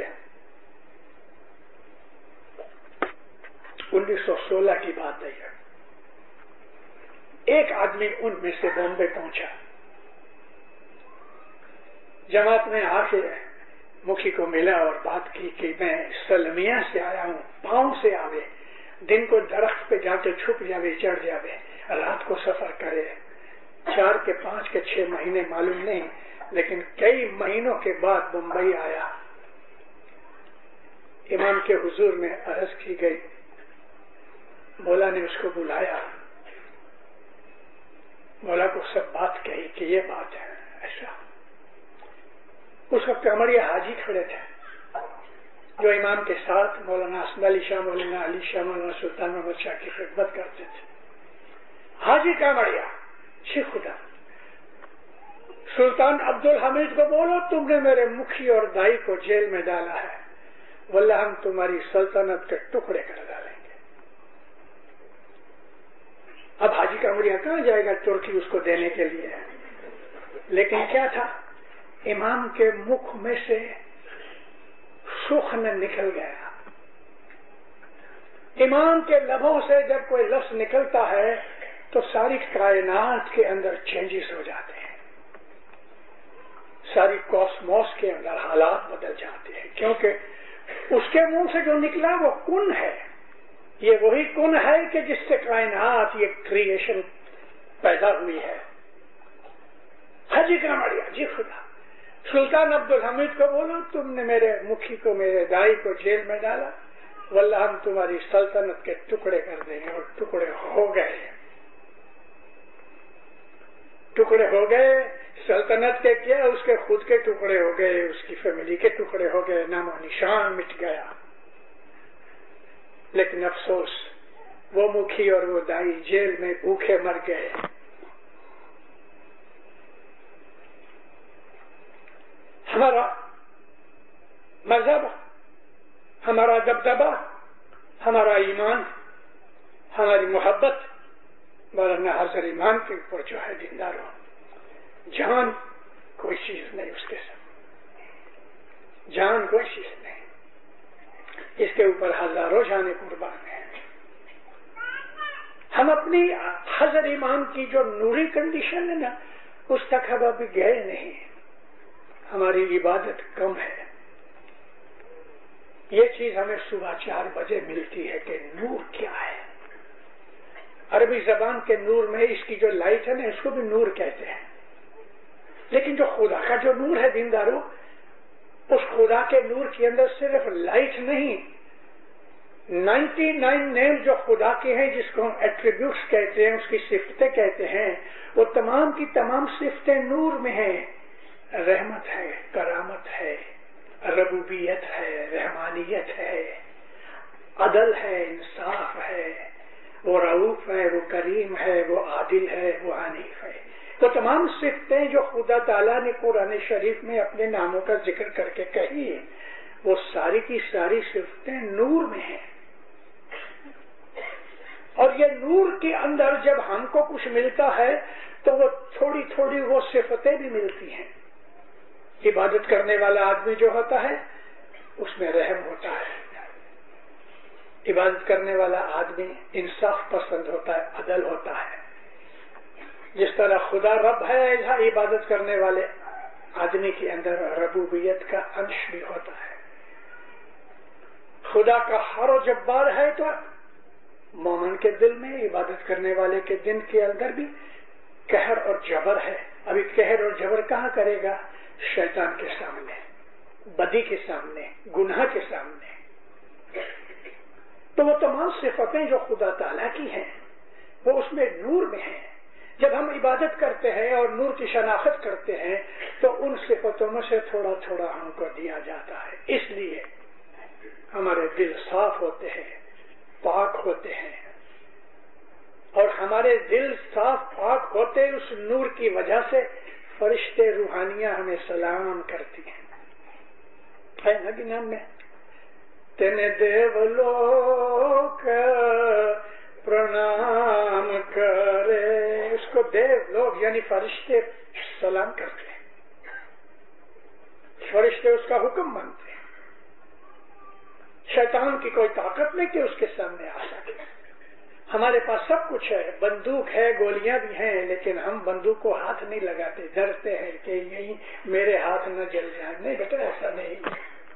1916 کی بات ہے۔ ایک آدمی ان میں سے بامبے پہنچا، جماعت میں آ کے مکھی کو ملا اور بات کی کہ میں سلمیہ سے آیا ہوں، پاؤں سے آوے، دن کو درخت پہ جا کے چھپ جاوے، چڑھ جاوے، رات کو سفر کرے۔ 4 کے 5 کے 6 مہینے معلوم نہیں، لیکن کئی مہینوں کے بعد بمبئی آیا۔ امام کے حضور میں عرض کی گئی، مولا نے اس کو بلایا، مولا کو سب بات کہی کہ یہ بات ہے ایسا۔ اس وقت ہمارے حاجی کھڑے تھے جو امام کے ساتھ مولانا حسن علی شاہ، مولانا علی شاہ، مولانا سلطان محمد شاہ کی خدمت کرتے تھے۔ حاجی کامڑیا، شیخ خدا، سلطان عبدالحمید کو بولو تم نے میرے مکھی اور دائی کو جیل میں ڈالا ہے، واللہ ہم تمہاری سلطنت کے ٹکڑے کر ڈالیں گے۔ اب حاجی کامڑیا کہاں جائے گا ترکی اس کو دینے کے لیے؟ لیکن کیا تھا، امام کے مکھ میں سے سخن نکل گیا۔ امام کے لبوں سے جب کوئی لفظ نکلتا ہے تو ساری کائنات کے اندر چینجز ہو جاتے ہیں، ساری کاسموس کے اندر حالات بدل جاتے ہیں، کیونکہ اس کے منہ سے جو نکلا وہ کن ہے۔ یہ وہی کن ہے کہ جس سے کائنات، یہ کریشن پیدا ہوئی ہے۔ حاجی کامڑیا، جی خدا، سلطان عبدالحمید کو بولو تم نے میرے مکھی کو میرے دائی کو جیل میں ڈالا، واللہ ہم تمہاری سلطنت کے ٹکڑے کر دیں گے، اور ٹکڑے ہو گئے، ٹکڑے ہو گئے۔ سلطنت کے کیا، اس کے خود کے ٹکڑے ہو گئے، اس کی فیملی کے ٹکڑے ہو گئے، نام و نشان مٹ گیا۔ لیکن افسوس وہ مکھی اور وہ دائی جیل میں بھوکے مر گئے۔ ہمارا مذہب، ہمارا دبدبہ، ہمارا ایمان، ہماری محبت مولانا حضرت ایمان کے اوپر جو ہے دینداروں، جان کوئی چیز نہیں اس کے ساتھ، جان کوئی چیز نہیں، اس کے اوپر ہزاروں جانیں قربان ہیں۔ ہم اپنی حضرت ایمان کی جو نوری کنڈیشن ہے نا، اس تک ہم ابھی گئے نہیں، ہماری عبادت کم ہے۔ یہ چیز ہمیں صبح 4 بجے ملتی ہے کہ نور کیا ہے۔ عربی زبان کے نور میں اس کی جو لائٹ ہے نا، اس کو بھی نور کہتے ہیں، لیکن جو خدا کا جو نور ہے دینداروں، اس خدا کے نور کے اندر صرف لائٹ نہیں، 99 نیم جو خدا کے ہیں، جس کو ہم ایٹریبیوٹس کہتے ہیں، اس کی صفتیں کہتے ہیں، وہ تمام کی تمام صفتیں نور میں ہیں۔ رحمت ہے، کرامت ہے، ربوبیت ہے، رحمانیت ہے، عدل ہے، انصاف ہے، وہ رؤوف ہے، وہ کریم ہے، وہ عادل ہے، وہ حنیف ہے۔ وہ تمام صفتیں جو خدا تعالیٰ نے قرآن شریف میں اپنے ناموں کا ذکر کر کے کہی، وہ ساری کی ساری صفتیں نور میں ہیں۔ اور یہ نور کے اندر جب ہم کو کچھ ملتا ہے تو وہ تھوڑی تھوڑی وہ صفتیں بھی ملتی ہیں۔ عبادت کرنے والا آدمی جو ہوتا ہے اس میں رحم ہوتا ہے، عبادت کرنے والا آدمی انصاف پسند ہوتا ہے، عدل ہوتا ہے۔ جس طرح خدا رب ہے، ایسا عبادت کرنے والے آدمی کے اندر ربوبیت کا انش بھی ہوتا ہے۔ خدا کا قہار و جبار ہے تو مومن کے دل میں، عبادت کرنے والے کے دل کے اندر بھی قہر اور جبر ہے۔ ابھی قہر اور جبر کہاں کرے گا؟ شیطان کے سامنے، بدی کے سامنے، گناہ کے سامنے۔ تو وہ تمام صفتیں جو خدا تعالیٰ کی ہیں وہ اس میں نور میں ہیں۔ جب ہم عبادت کرتے ہیں اور نور کی شناخت کرتے ہیں تو ان صفتوں میں سے تھوڑا تھوڑا ہم کو دیا جاتا ہے، اس لیے ہمارے دل صاف ہوتے ہیں، پاک ہوتے ہیں، اور ہمارے دل صاف پاک ہوتے اس نور کی وجہ سے فرشتے روحانیاں ہمیں سلام کرتی ہیں۔ ہے نا کہ نام میں تینے دیو لوک پرنام کرے، اس کو دیو لوگ یعنی فرشتے سلام کرتے ہیں، فرشتے اس کا حکم مانتے ہیں۔ شیطان کی کوئی طاقت نہیں کہ اس کے سامنے آ سکے۔ ہمارے پاس سب کچھ ہے، بندوق ہے، گولیاں بھی ہیں، لیکن ہم بندوق کو ہاتھ نہیں لگاتے، ڈرتے ہیں کہ یہی میرے ہاتھ نہ جل جائے۔ نہیں بیٹا، ایسا نہیں۔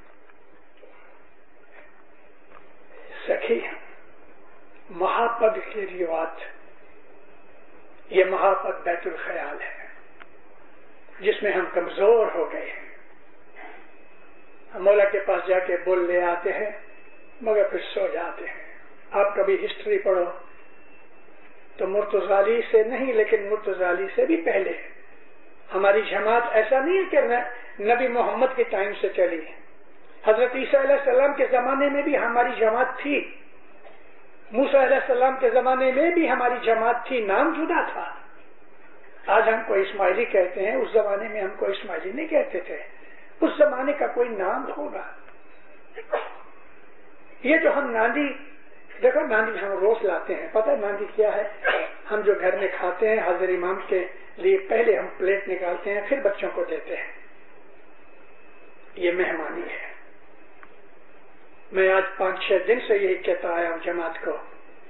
سخی مہاپد کی روایت، یہ مہاپد بیت الخیال ہے جس میں ہم کمزور ہو گئے ہیں۔ ہم مولا کے پاس جا کے بول لے آتے ہیں مگر پھر سو جاتے ہیں۔ آپ کبھی ہسٹری پڑھو تو مرتضی سے نہیں لیکن مرتضی سے بھی پہلے ہماری جماعت ایسا نہیں ہے کہ نبی محمد کے ٹائم سے چلی۔ حضرت عیسیٰ علیہ السلام کے زمانے میں بھی ہماری جماعت تھی، موسیٰ علیہ السلام کے زمانے میں بھی ہماری جماعت تھی، نام جدا تھا۔ آج ہم کو اسماعیلی کہتے ہیں، اس زمانے میں ہم کو اسماعیلی نہیں کہتے تھے، اس زمانے کا کوئی نام ہوگا۔ یہ جو ہم ناندی، دیکھو ناندی ہم روز لاتے ہیں، پتہ ہے ناندی کیا ہے؟ ہم جو گھر میں کھاتے ہیں حضرت امام کے لیے پہلے ہم پلیٹ نکالتے ہیں پھر بچوں کو دیتے ہیں، یہ مہمانی ہے۔ میں آج 5-6 دن سے یہی کہتا آیا ہوں جماعت کو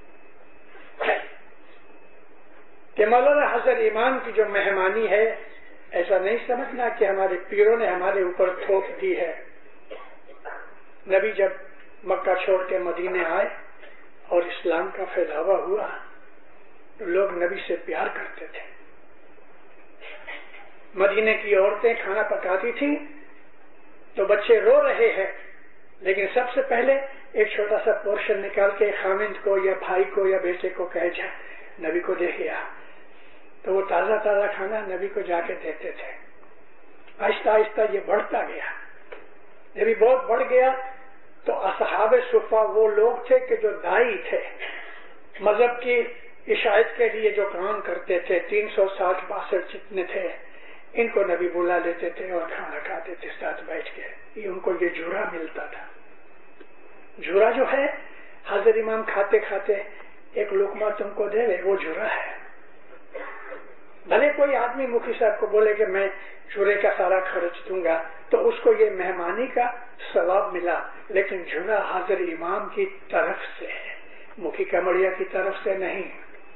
کہ مولانا حضرت امام کی جو مہمانی ہے، ایسا نہیں سمجھنا کہ ہمارے پیروں نے ہمارے اوپر تھوپ دی ہے۔ نبی جب مکہ چھوڑ کے مدینے آئے اور اسلام کا پھیلاوا ہوا، لوگ نبی سے پیار کرتے تھے، مدینے کی عورتیں کھانا پکاتی تھیں تو بچے رو رہے ہیں، لیکن سب سے پہلے ایک چھوٹا سا پورشن نکال کے خاوند کو یا بھائی کو یا بیٹے کو کہے جا نبی کو دے گیا، تو وہ تازہ تازہ کھانا نبی کو جا کے دیتے تھے۔ آہستہ آہستہ یہ بڑھتا گیا، جب یہ بہت بڑھ گیا تو اصحاب صفہ وہ لوگ تھے کہ جو دائی تھے، مذہب کی اشاعت کے لیے جو کام کرتے تھے، 360-62 جتنے تھے، ان کو نبی بلا لیتے تھے اور کھانا کھاتے تھے ساتھ بیٹھ کے۔ یہ ان کو یہ جھورا ملتا تھا۔ جھورا جو ہے حضرت امام کھاتے کھاتے ایک لقمہ تم کو دے وہ جھورا ہے۔ بھلے کوئی آدمی مفتی صاحب کو بولے کہ میں جھورے کا سارا خرچ دوں گا تو اس کو یہ مہمانی کا ثواب ملا، لیکن جھورا حضرت امام کی طرف سے ہے، مکھی کمڑیا کی طرف سے نہیں،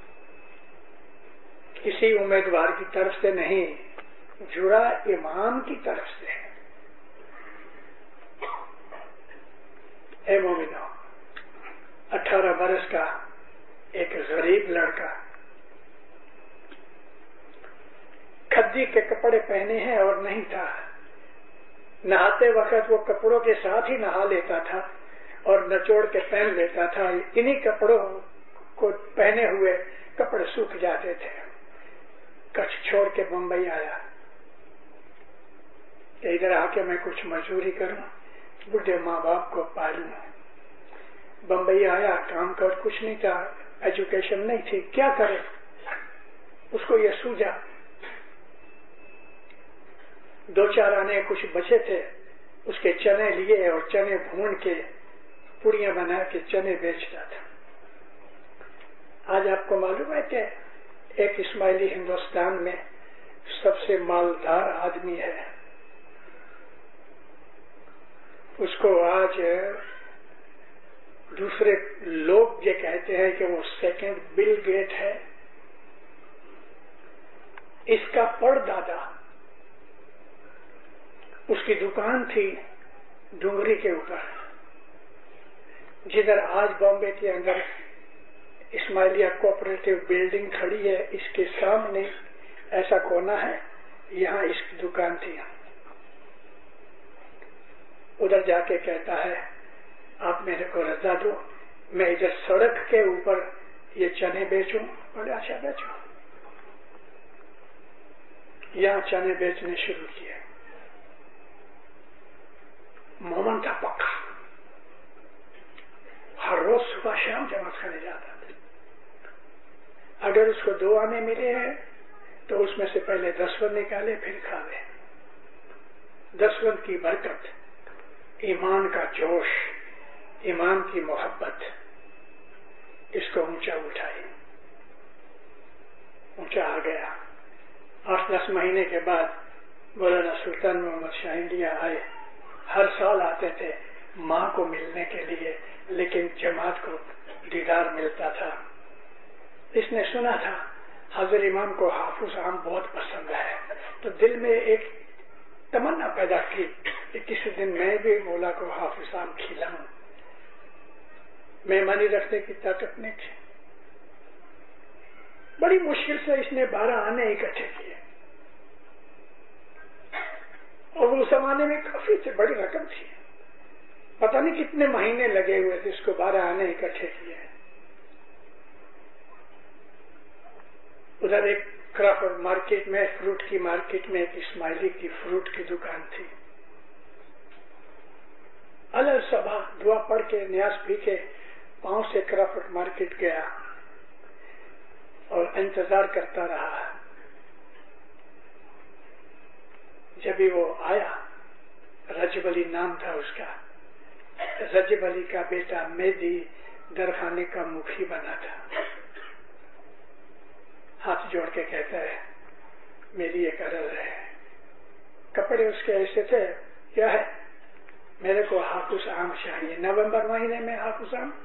کسی امیدوار کی طرف سے نہیں، جھورا امام کی طرف سے ہے۔ اے مومنو، 18 برس کا ایک غریب لڑکا کھدی کے کپڑے پہنے ہیں اور نہیں تھا، نہاتے وقت وہ کپڑوں کے ساتھ ہی نہا لیتا تھا اور نچوڑ کے پہن لیتا تھا، انہی کپڑوں کو پہنے ہوئے کپڑے سوکھ جاتے تھے۔ کچھ چھوڑ کے بمبئی آیا کہ ادھر آ کے میں کچھ مزدوری کروں، بڈھے ماں باپ کو پالوں۔ بمبئی آیا، کام کر کچھ نہیں تھا، ایجوکیشن نہیں تھی، کیا کرے؟ اس کو یہ سوجا 2-4 آنے کچھ بچے تھے، اس کے چنے لیے اور چنے بھون کے پوڑیاں بنا کے چنے بیچتا تھا۔ آج آپ کو معلوم ہے کہ ایک اسماعیلی ہندوستان میں سب سے مالدار آدمی ہے، اس کو آج دوسرے لوگ یہ کہتے ہیں کہ وہ سیکنڈ بل گیٹ ہے۔ اس کا پردادا، اس کی دکان تھی ڈونگری کے اوپر، جدھر آج بامبے کے اندر اسماعیلیہ کوآپریٹو بلڈنگ کھڑی ہے، اس کے سامنے ایسا کونا ہے، یہاں اس کی دکان تھی۔ ادھر جا کے کہتا ہے آپ میرے کو رضا دو، میں ادھر سڑک کے اوپر یہ چنے بیچوں، بڑے اچھا بیچوں۔ یہاں چنے بیچنے شروع کیے، مومن تھا پکا، ہر روز صبح شام جماعت کرنے جاتا تھا۔ اگر اس کو 2 آنے ملے ہیں تو اس میں سے پہلے 10 نکالے پھر کھاوے۔ 10 کی برکت، ایمان کا جوش، ایمان کی محبت اس کو اونچا اٹھائی، اونچا آ گیا۔ 8-10 مہینے کے بعد مولانا سلطان محمد شاہ انڈیا آئے، ہر سال آتے تھے ماں کو ملنے کے لیے، لیکن جماعت کو دیدار ملتا تھا۔ اس نے سنا تھا حضرت امام کو حافظ عام بہت پسند ہے، تو دل میں ایک تمنا پیدا کی کہ کسی دن میں بھی مولا کو حافظ عام کھلاؤں۔ مہمانی رکھنے کی طاقت نہیں تھی، بڑی مشکل سے اس نے 12 آنے اکٹھے کیے، اور اس زمانے میں کافی بڑی رقم تھی، پتہ نہیں کتنے مہینے لگے ہوئے تھے اس کو 12 آنے اکٹھے کیے۔ ادھر ایک کرافٹ مارکیٹ میں، فروٹ کی مارکیٹ میں ایک اسماعیلی کی فروٹ کی دکان تھی۔ الگ صبح دعا پڑھ کے نیاز پی کے پاؤں سے کرافٹ مارکیٹ گیا اور انتظار کرتا رہا۔ جب ہی وہ آیا، رجب علی نام تھا اس کا، رجب علی کا بیٹا مہدی درخانے کا مکھی بنا تھا۔ ہاتھ جوڑ کے کہتا ہے میری ایک عرض ہے۔ کپڑے اس کے ایسے تھے، کیا ہے؟ میرے کو حافظ عام چاہیے۔ نومبر مہینے میں حافظ عام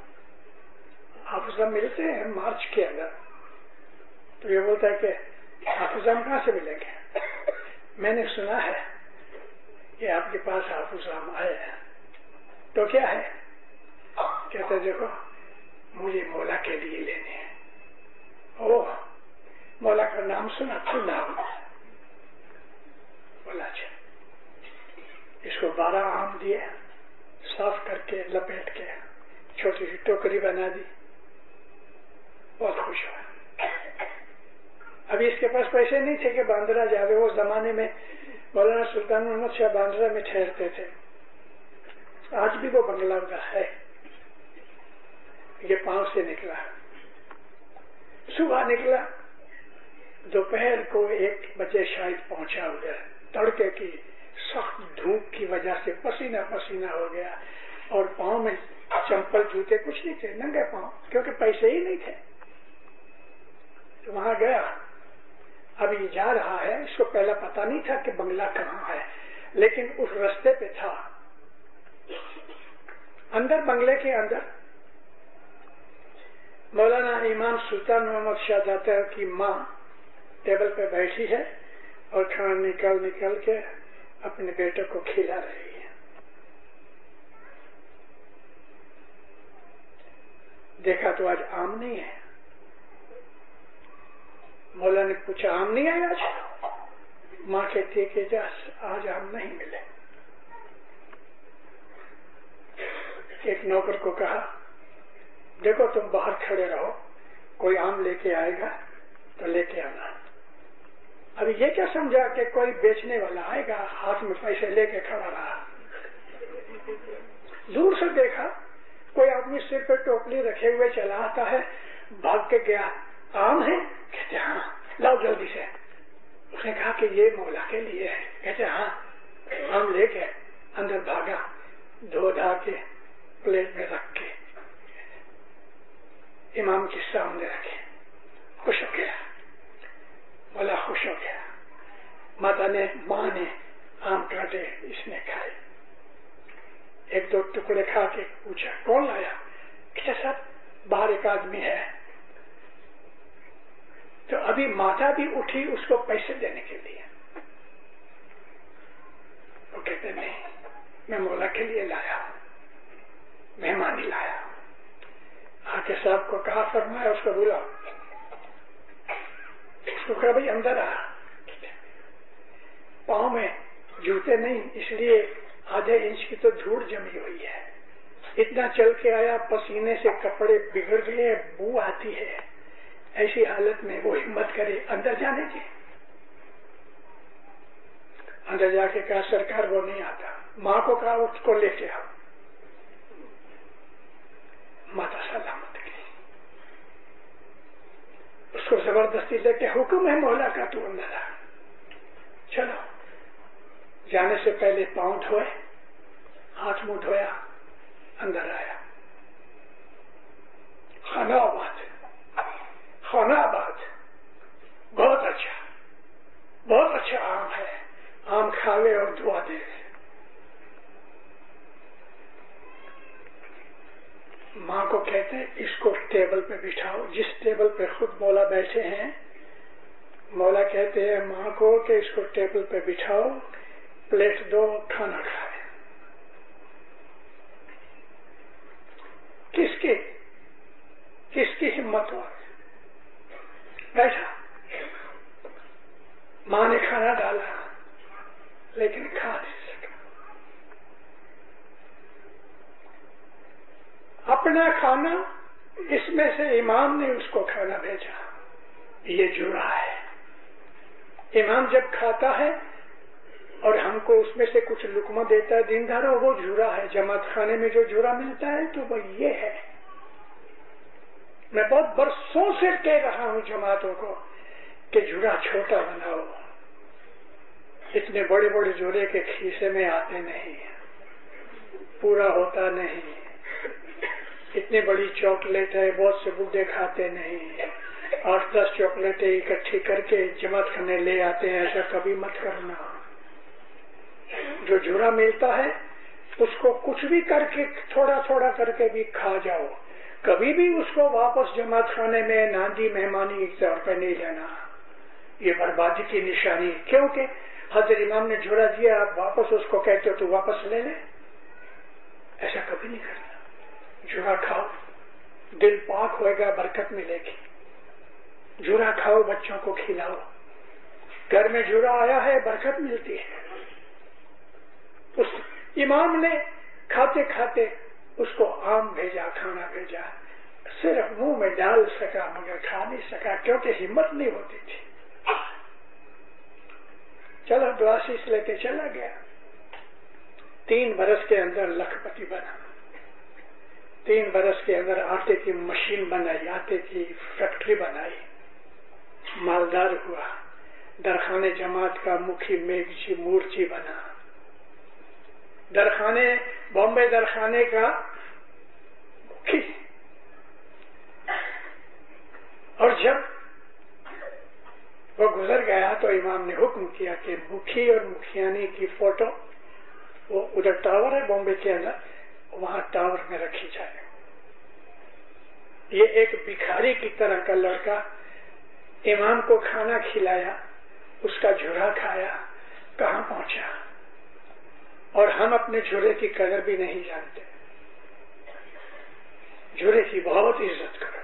ملتے ہیں مارچ کے اندر، تو یہ بولتا ہے کہ حافظ عام کہاں سے ملیں گے؟ میں نے سنا ہے کہ آپ کے پاس حافظ عام آئے ہیں، تو کیا ہے؟ کہتے دیکھو مجھے مولا کے لیے لینے ہیں۔ اوہ، مولا کا نام سنا تو نام، بولا اچھا، اس کو 12 آم دیے، صاف کر کے لپیٹ کے چھوٹی سی ٹوکری بنا دی، بہت خوش ہوا۔ ابھی اس کے پاس پیسے نہیں تھے کہ باندرا جاوے، وہ زمانے میں مولانا سلطان محمد شاہ باندرا میں ٹھہرتے تھے، آج بھی وہ بنگلہ ہے۔ یہ 5 سے نکلا، صبح نکلا، دوپہر کو 1 بجے شاید پہنچا ادھر، تڑکے کی سخت دھوپ کی وجہ سے پسینہ پسینہ ہو گیا، اور پاؤں میں چمپل جوتے کچھ نہیں تھے، ننگے پاؤں، کیونکہ پیسے ہی نہیں تھے۔ تو وہاں گیا، ابھی جا رہا ہے، اس کو پہلا پتا نہیں تھا کہ بنگلہ کہاں ہے، لیکن اس رستے پہ تھا۔ اندر بنگلے کے اندر مولانا امام سلطان محمد شاہ داتر کی ماں ٹیبل پہ بیٹھی ہے اور کھانا نکال کے اپنے بیٹے کو کھلا رہی ہے۔ دیکھا تو آج آم نہیں ہے۔ مولا نے پوچھا آم نہیں آیا آج؟ ماں کہتی ہے کہ آج آم نہیں ملے۔ ایک نوکر کو کہا دیکھو تم باہر کھڑے رہو، کوئی آم لے کے آئے گا تو لے کے آنا۔ ابھی یہ کیا سمجھا کہ کوئی بیچنے والا آئے گا، ہاتھ میں پیسے لے کے کھڑا رہا۔ دور سے دیکھا کوئی آدمی سر پہ ٹوپلی رکھے ہوئے چلا آتا ہے، بھاگ کے گیا، آم ہے؟ کہتے ہاں، لاؤ جلدی سے۔ اس نے کہا کہ یہ مولا کے لیے ہے۔ کہتے ہاں۔ آم لے کے اندر بھاگا، دھو دھا کے پلیٹ میں رکھ کے امام کے سامنے رکھے، خوش ہو گیا، مولا خوش ہو گیا۔ ماں نے آم کاٹے، اس نے کھائے، 1-2 ٹکڑے کھا کے پوچھا کون لایا؟ کہتے صاحب باہر ایک آدمی ہے۔ تو ابھی ماتا بھی اٹھی اس کو پیسے دینے کے لیے، وہ کہتے نہیں، میں مولا کے لیے لایا، مہمانی لایا۔ آکے صاحب کو کہا فرمایا اس کو بولا، اس کو کہا بھائی اندر آ۔ پاؤں میں جوتے نہیں، اس لیے آدھے انچ کی تو دھوڑ جمی ہوئی ہے، اتنا چل کے آیا، پسینے سے کپڑے بگڑ گئے، بو آتی ہے۔ ایسی حالت میں وہ ہمت کرے اندر جانے کی۔ اندر جا کے کہا سرکار وہ نہیں آتا۔ ماں کو کہا اس کو لے کے آؤ۔ ماتا سلامت گئی، اس کو زبردستی لے کے حکم ہے مولا کا تو اندر آ۔ چلو، جانے سے پہلے پاؤں دھوئے، ہاتھ منہ دھویا، اندر آیا۔ خانہ آباد بہت اچھا آم ہے، آم کھاوے اور دعا دے۔ ماں کو کہتے ہیں اس کو ٹیبل پہ بٹھاؤ، جس ٹیبل پہ خود مولا بیٹھے ہیں۔ مولا کہتے ہیں ماں کو کہ اس کو ٹیبل پہ بٹھاؤ، پلیٹ دو، کھانا کھائے۔ کس کی ہمت ہو؟ بیٹھا، ماں نے کھانا ڈالا لیکن کھا نہیں سکا۔ اپنا کھانا، اس میں سے امام نے اس کو کھانا بھیجا، یہ جرا ہے۔ امام جب کھاتا ہے اور ہم کو اس میں سے کچھ لقمہ دیتا ہے دینداروں، وہ جرا ہے۔ جماعت خانے میں جو جرا ملتا ہے تو وہ یہ ہے۔ میں بہت برسوں سے کہہ رہا ہوں جماعتوں کو کہ جرا چھوٹا بناؤ، اتنے بڑے بڑے جورے کے کھیسے میں آتے نہیں، پورا ہوتا نہیں۔ اتنی بڑی چاکلیٹ ہے، بہت سے بڈھے کھاتے نہیں، 8-10 چاکلیٹیں اکٹھی کر کے جماعت کرنے لے آتے ہیں، ایسا کبھی مت کرنا۔ جو جورا ملتا ہے اس کو کچھ بھی کر کے، تھوڑا تھوڑا کر کے بھی کھا جاؤ، کبھی بھی اس کو واپس جماعت خانے میں ناندی مہمانی کے طور پہ نہیں لینا، یہ بربادی کی نشانی۔ کیونکہ حضرت امام نے جھوڑا دیا، آپ واپس اس کو کہتے ہو تو واپس لے لیں، ایسا کبھی نہیں کرنا۔ جھوڑا کھاؤ، دل پاک ہوئے گا، برکت ملے گی۔ جھوڑا کھاؤ، بچوں کو کھلاؤ، گھر میں جھوڑا آیا ہے برکت ملتی ہے. اس امام نے کھاتے کھاتے اس کو آم بھیجا, کھانا بھیجا, صرف منہ میں ڈال سکا مگر کھا نہیں سکا کیونکہ ہمت نہیں ہوتی تھی. چلو دعا شیش لے کے چلا گیا. 3 برس کے اندر لکھپتی بنا. 3 برس کے اندر آٹے کی مشین بنائی, آٹے کی فیکٹری بنائی, مالدار ہوا. درخانے جماعت کا مکھی میگچی مورچی بنا. درخانے بامبے درخانے کا مکھی. اور جب وہ گزر گیا تو امام نے حکم کیا کہ مکھی اور مکھیانی کی فوٹو, وہ ادھر ٹاور ہے بامبے کے اندر, وہاں ٹاور میں رکھی جائے. یہ ایک بھکاری کی طرح کا لڑکا امام کو کھانا کھلایا, اس کا جھولا کھایا, کہاں پہنچا. اور ہم اپنے جھولے کی قدر بھی نہیں جانتے. جھولے کی بہت عزت کرو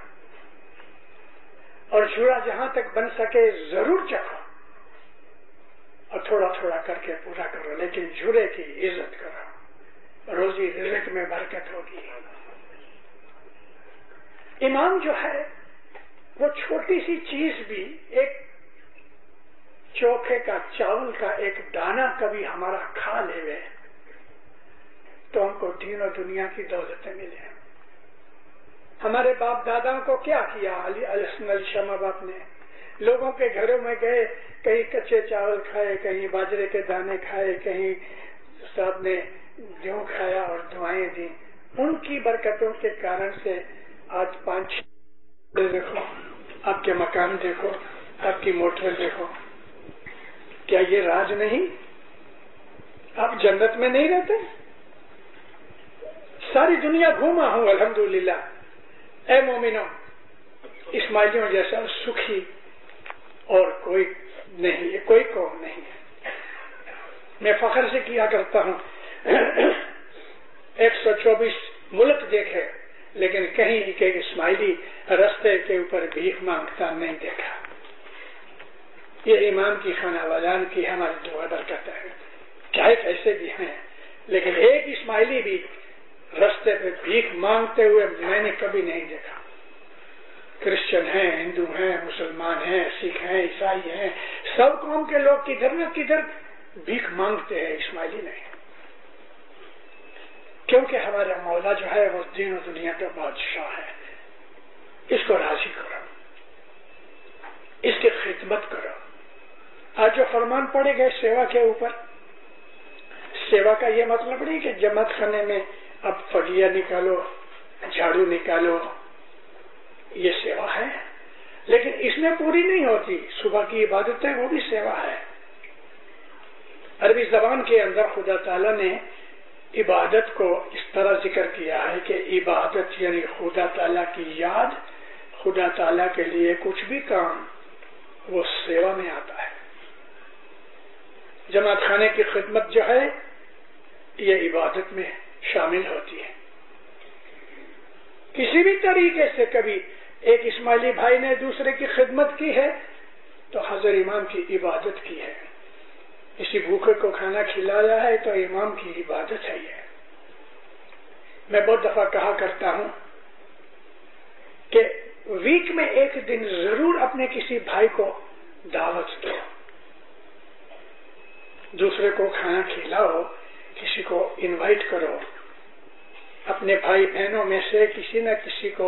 اور جھولا جہاں تک بن سکے ضرور چکھو اور تھوڑا تھوڑا کر کے پورا کرو, لیکن جھولے کی عزت کرو, روزی رزق میں برکت ہوگی. امام جو ہے وہ چھوٹی سی چیز بھی, ایک چوکھے کا چاول کا ایک دانہ کبھی ہمارا کھا لے تو ہم کو دین و دنیا کی دولتیں ملے. ہمارے باپ دادا کو کیا کیا علی شمع باپ نے, لوگوں کے گھروں میں گئے, کہیں کچے چاول کھائے, کہیں باجرے کے دانے کھائے, کہیں صاحب نے گیہوں کھایا اور دعائیں دی. ان کی برکتوں کے کارن سے آج 5 دیکھو, آپ کے مکان دیکھو, آپ کی موٹر دیکھو. کیا یہ راج نہیں؟ آپ جنت میں نہیں رہتے؟ ساری دنیا گھوما ہوں الحمدللہ. اے مومنو, اسماعیلیوں جیسا سکھی اور کوئی نہیں, کوئی قوم نہیں. میں فخر سے کیا کرتا ہوں 124 ملک دیکھے لیکن کہیں ایک اسماعیلی رستے کے اوپر بھیک مانگتا نہیں دیکھا. یہ امام کی خانہ والان کی ہماری دعا برکت ہے. چاہے کیسے بھی ہیں لیکن ایک اسماعیلی بھی رستے پہ بھیک مانگتے ہوئے میں نے کبھی نہیں دیکھا. کرسچن ہیں, ہندو ہیں, مسلمان ہیں, سکھ ہیں, عیسائی ہیں, سب قوم کے لوگ کدھر نہ کدھر بھیک مانگتے ہیں, اسماعیلی نہیں. کیونکہ ہمارا مولا جو ہے وہ دین و دنیا کا بادشاہ ہے. اس کو راضی کرو, اس کی خدمت کرو. آج جو فرمان پڑے گئے سیوا کے اوپر, سیوا کا یہ مطلب نہیں کہ جماعت خانے میں اب فگیا نکالو, جھاڑو نکالو, یہ سیوا ہے لیکن اس میں پوری نہیں ہوتی. صبح کی عبادت ہے وہ بھی سیوا ہے. عربی زبان کے اندر خدا تعالیٰ نے عبادت کو اس طرح ذکر کیا ہے کہ عبادت یعنی خدا تعالیٰ کی یاد, خدا تعالیٰ کے لیے کچھ بھی کام, وہ سیوا میں آتا ہے. جماعت خانے کی خدمت جو ہے یہ عبادت میں شامل ہوتی ہے. کسی بھی طریقے سے کبھی ایک اسماعیلی بھائی نے دوسرے کی خدمت کی ہے تو حضرت امام کی عبادت کی ہے. کسی بھوکے کو کھانا کھلایا ہے تو امام کی عبادت ہے. یہ میں بہت دفعہ کہا کرتا ہوں کہ ویک میں ایک دن ضرور اپنے کسی بھائی کو دعوت دو, دوسرے کو کھانا کھلاؤ, کسی کو انوائٹ کرو. اپنے بھائی بہنوں میں سے کسی نہ کسی کو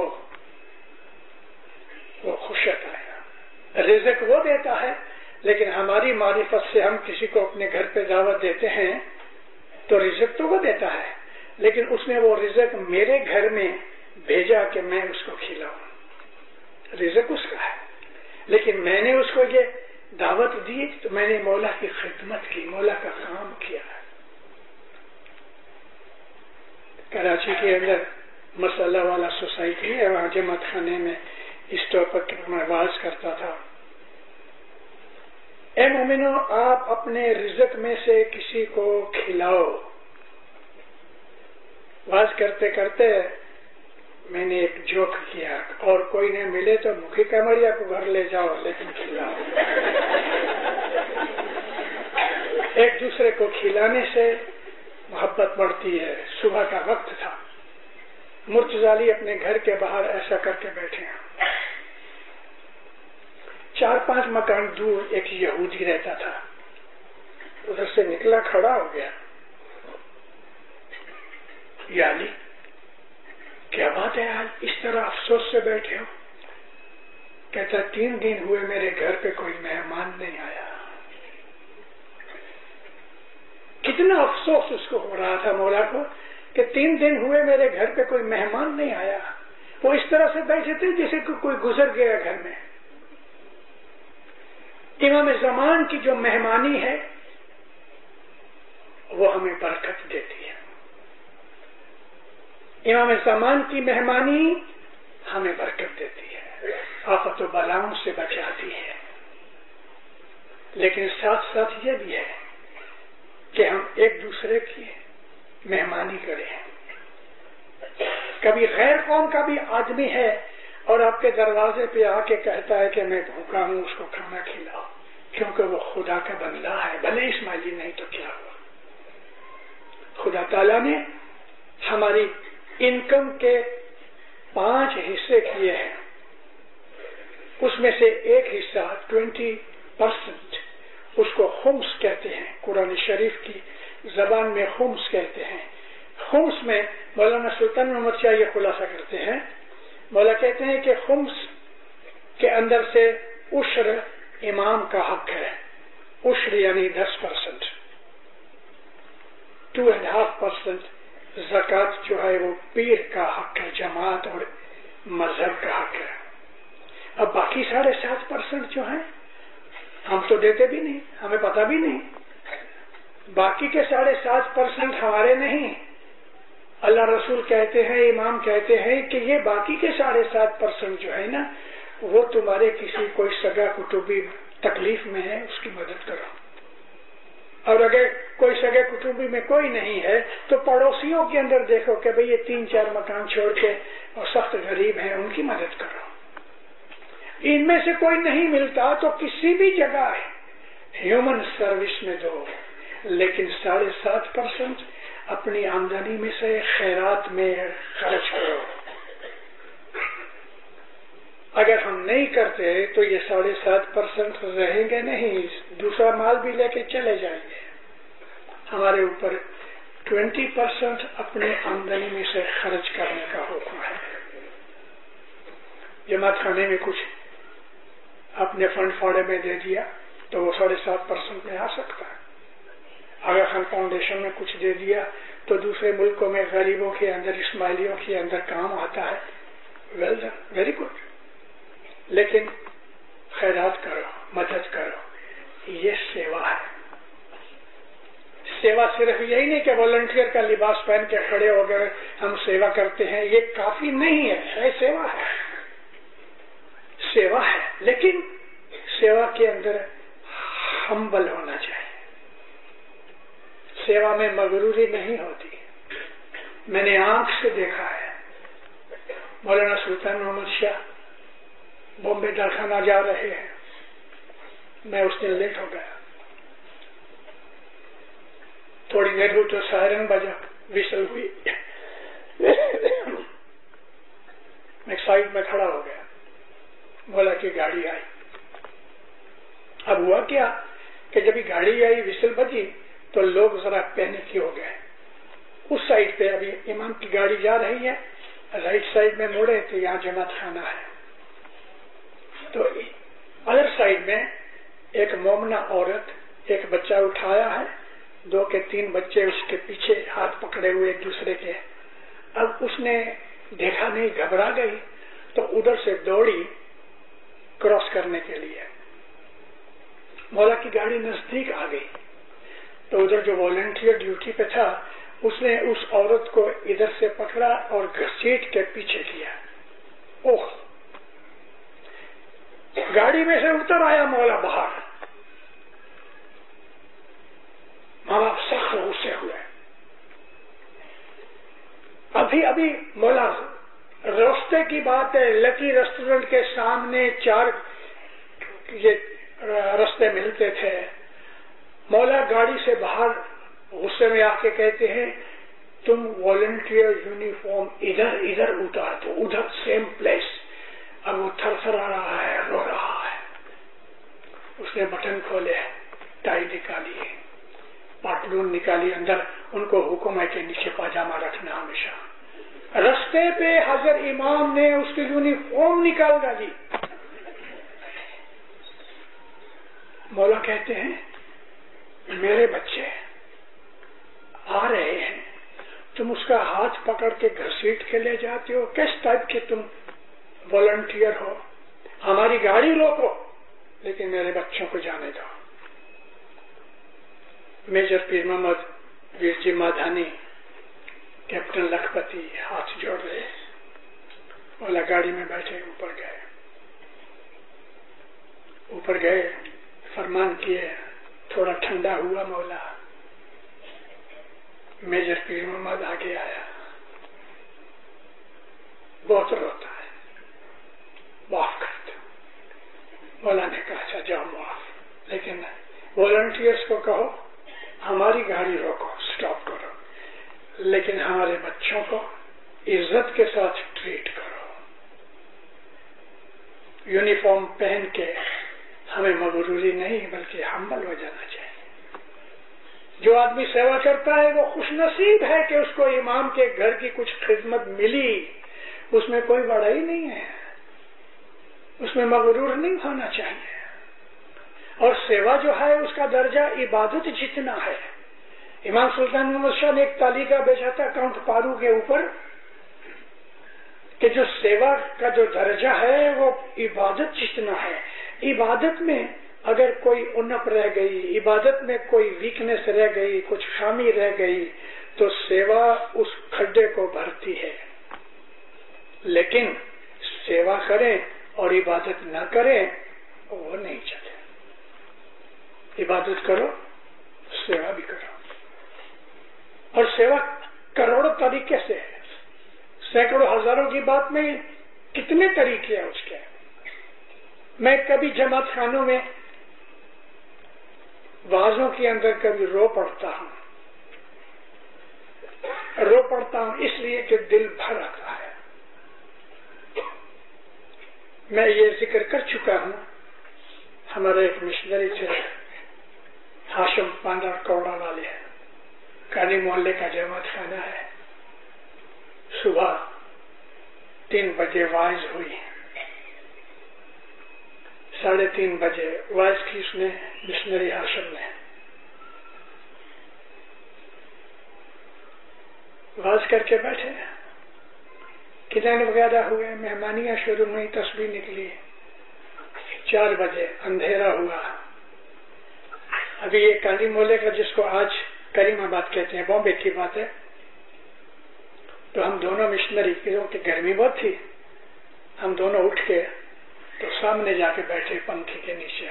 وہ خوشیت آئے. رزق وہ دیتا ہے لیکن ہماری معرفت سے ہم کسی کو اپنے گھر پہ دعوت دیتے ہیں تو رزق تو وہ دیتا ہے لیکن اس نے وہ رزق میرے گھر میں بھیجا کہ میں اس کو کھلاؤں. رزق اس کا ہے لیکن میں نے اس کو یہ دعوت دی تو میں نے مولا کی خدمت کی, مولا کا کام کیا. کراچی کے اندر مسئلہ والا سوسائٹی ہے, وہاں جماعت خانے میں اس ٹاپک پر میں واز کرتا تھا. اے مومنو, آپ اپنے رزق میں سے کسی کو کھلاؤ. واز کرتے کرتے میں نے ایک جوک کیا, اور کوئی نہ ملے تو مکھی کمریا کو گھر لے جاؤ لیکن کھلاؤ. ایک دوسرے کو کھلانے سے محبت بڑھتی ہے. صبح کا وقت تھا. مرتضی علی اپنے گھر کے باہر ایسا کر کے بیٹھے ہیں. 4-5 مکان دور ایک یہودی رہتا تھا. ادھر سے نکلا, کھڑا ہو گیا. یا علی, کیا بات ہے آج اس طرح افسوس سے بیٹھے ہو؟ کہتا 3 دن ہوئے میرے گھر پہ کوئی مہمان نہیں آیا. کتنا افسوس اس کو ہو رہا تھا مولا کو کہ 3 دن ہوئے میرے گھر پہ کوئی مہمان نہیں آیا. وہ اس طرح سے بیٹھے تھے جیسے کہ کوئی گزر گیا گھر میں. امام زمان کی جو مہمانی ہے وہ ہمیں برکت دیتی ہے. امام زمان کی مہمانی ہمیں برکت دیتی ہے, آفت و بلاؤں سے بچاتی ہے. لیکن ساتھ ساتھ یہ بھی ہے کہ ہم ایک دوسرے کی مہمانی کریں. کبھی غیر قوم کا بھی آدمی ہے اور آپ کے دروازے پہ آ کے کہتا ہے کہ میں بھوکا ہوں, اس کو کھانا کھلاؤ, کیونکہ وہ خدا کا بندہ ہے, بھلے اسماعیلی نہیں تو کیا ہوا. خدا تعالیٰ نے ہماری انکم کے 5 حصے کیے ہیں. اس میں سے ایک حصہ 20% اس کو خمس کہتے ہیں. قرآن شریف کی زبان میں خمس کہتے ہیں. خمس میں مولانا سلطان محمد شاہ یہ خلاصہ کرتے ہیں. مولا کہتے ہیں کہ خمس کے اندر سے عشر امام کا حق ہے. عشر یعنی 10%. 2.5% زکوٰۃ جو ہے وہ پیر کا حق ہے, جماعت اور مذہب کا حق ہے. اب باقی 7.5% جو ہیں ہم تو دیتے بھی نہیں, ہمیں پتہ بھی نہیں. باقی کے 7.5% ہمارے نہیں. اللہ رسول کہتے ہیں, امام کہتے ہیں کہ یہ باقی کے 7.5% جو ہے نا وہ تمہارے کسی کوئی سگا کٹوبی تکلیف میں ہے, اس کی مدد کرو. اور اگر کوئی سگے کٹوبی میں کوئی نہیں ہے تو پڑوسیوں کے اندر دیکھو کہ بھئی یہ 3-4 مکان چھوڑ کے اور سخت غریب ہیں, ان کی مدد کرو. ان میں سے کوئی نہیں ملتا تو کسی بھی جگہ ہیومن سروس میں دو, لیکن 7.5% اپنی آمدنی میں سے خیرات میں خرچ کرو. اگر ہم نہیں کرتے تو یہ 7.5% رہیں گے نہیں, دوسرا مال بھی لے کے چلے جائیں گے. ہمارے اوپر 20% اپنی آمدنی میں سے خرچ کرنے کا حکم ہے. جماعت خانے میں کچھ اپنے فنڈ فاڑے میں دے دیا تو وہ 7.5% میں آ سکتا ہے. اگر خان فاؤنڈیشن میں کچھ دے دیا تو دوسرے ملکوں میں غریبوں کے اندر, اسماعیلیوں کے اندر کام آتا ہے. Well done, very good. لیکن خیرات کرو, مدد کرو, یہ سیوا ہے. سیوا صرف یہی نہیں کہ والنٹیئر کا لباس پہن کے کھڑے ہو گئے ہم سیوا کرتے ہیں, یہ کافی نہیں ہے. سیوا ہے, سیوا ہے, لیکن سیوا کے اندر ہمبل ہونا چاہیے. سیوا میں مغروری نہیں ہوتی. میں نے آنکھ سے دیکھا ہے. مولانا سلطان محمد شاہ بامبے ڈاکخانہ جا رہے ہیں, میں اس دن لیٹ ہو گیا. تھوڑی دیر ہوئی تو سائرن بجا, وسل ہوئی. میں سائڈ میں کھڑا ہو گیا. مولا کی گاڑی آئی. اب ہوا کیا کہ جب یہ گاڑی آئی, وسل بجی تو لوگ ذرا پینک ہو گئے. اس سائڈ پہ ابھی امام کی گاڑی جا رہی ہے, رائٹ سائڈ میں موڑے تو یہاں جماعت خانہ ہے. تو ادر سائڈ میں ایک مومنہ عورت ایک بچہ اٹھایا ہے, 2 کے 3 بچے اس کے پیچھے ہاتھ پکڑے ہوئے ایک دوسرے کے. اب اس نے دیکھا نہیں, گھبرا گئی تو ادھر سے دوڑی کراس کرنے کے لیے. مولا کی گاڑی نزدیک آ گئی تو ادھر جو والنٹیئر ڈیوٹی پہ تھا اس نے اس عورت کو ادھر سے پکڑا اور گھسیٹ کے پیچھے کیا. اوہ, گاڑی میں سے اتر آیا مولا باہر. ماں باپ سخت غصے ہوئے. ابھی مولا, راستے کی بات ہے, لکی ریسٹورنٹ کے سامنے 4 یہ رستے ملتے تھے. مولا گاڑی سے باہر غصے میں آ کے کہتے ہیں تم والنٹیئر یونیفارم ادھر اتار دو، ادھر سیم پلیس. اب وہ تھر تھر آ رہا ہے، رو رہا ہے. اس نے بٹن کھولے، ٹائی نکالی، پاٹلون نکالی. اندر ان کو حکم ہے کہ نیچے پاجامہ رکھنا ہمیشہ. رستے پہ حضرت امام نے اس کی یونیفارم نکال ڈالی. مولا کہتے ہیں میرے بچے آ رہے ہیں، تم اس کا ہاتھ پکڑ کے گھسیٹ کے لے جاتے ہو، کس ٹائپ کے تم والنٹیئر ہو؟ ہماری گاڑی روکو لیکن میرے بچوں کو جانے دو. میجر پیر محمد ویر جی مادھانی، کیپٹن لکھپتی ہاتھ جوڑ رہے. مولا گاڑی میں بیٹھے اوپر گئے فرمان کیے. تھوڑا ٹھنڈا ہوا مولا. میجر پیر محمد آگے آیا، بہت روتا ہے، معاف کر دو. مولا نے کہا اچھا جاؤ معاف، لیکن والنٹیئرس کو کہو ہماری گاڑی روکو، سٹاپ کرو، لیکن ہمارے بچوں کو عزت کے ساتھ ٹریٹ کرو. یونیفارم پہن کے ہمیں مغروری نہیں بلکہ ہمبل ہو جانا چاہیے. جو آدمی سیوا کرتا ہے وہ خوش نصیب ہے کہ اس کو امام کے گھر کی کچھ خدمت ملی. اس میں کوئی بڑائی نہیں ہے، اس میں مغرور نہیں ہونا چاہیے. اور سیوا جو ہے اس کا درجہ عبادت جتنا ہے. امام سلطان محمد شاہ نے ایک تالیکہ بیچا تھا کاؤنٹ پارو کے اوپر کہ جو سیوا کا جو درجہ ہے وہ عبادت جتنا ہے. عبادت میں اگر کوئی انپ رہ گئی، عبادت میں کوئی ویکنس رہ گئی، کچھ خامی رہ گئی تو سیوا اس کھڈے کو بھرتی ہے. لیکن سیوا کریں اور عبادت نہ کریں وہ نہیں چلے. عبادت کرو، سیوا بھی کرو. اور سیوا کروڑوں طریقے سے ہے، سینکڑوں ہزاروں کی بات میں کتنے طریقے ہیں اس کے. میں کبھی جماعت خانوں میں وعظوں کے اندر کبھی رو پڑتا ہوں اس لیے کہ دل بھر آتا ہے. میں یہ ذکر کر چکا ہوں، ہمارے ایک مشنری تھے ہاشم پانڈا کوڑا والے، کالی محلے کا جماعت خانہ ہے. صبح 3 بجے واعظ ہوئی، 3:30 بجے واعظ کی اس نے مشنری ہاشم نے. واعظ کر کے بیٹھے، کتنے وغیرہ ہوئے، مہمانیاں شروع ہوئی، تسبیح نکلی. 4 بجے اندھیرا ہوا. ابھی یہ کالی مولے کا جس کو آج کریم آباد کہتے ہیں، بامبے کی بات ہے، تو ہم دونوں مشنری کی گرمی بہت تھی، ہم دونوں اٹھ کے تو سامنے جا کے بیٹھے پنکھے کے نیچے،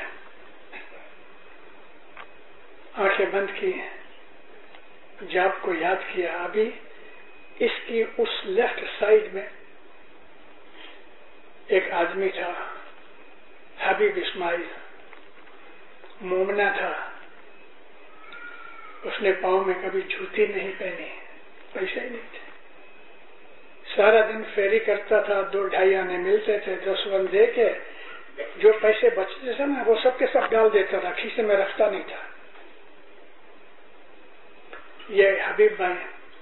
آنکھیں بند کی، جاب کو یاد کیا. ابھی اس کی اس لیفٹ سائڈ میں ایک آدمی تھا، حبیب اسماعیل، مومنا تھا. اس نے پاؤں میں کبھی جوتی نہیں پہنی، پیسے ہی نہیں تھے. سارا دن فیری کرتا تھا، 2-2.5 آنے ملتے تھے، 10 ون دے کے جو پیسے بچتے تھے نا وہ سب کے سب ڈال دیتا تھا، کھیسے میں رکھتا نہیں تھا. یہ حبیب بھائی،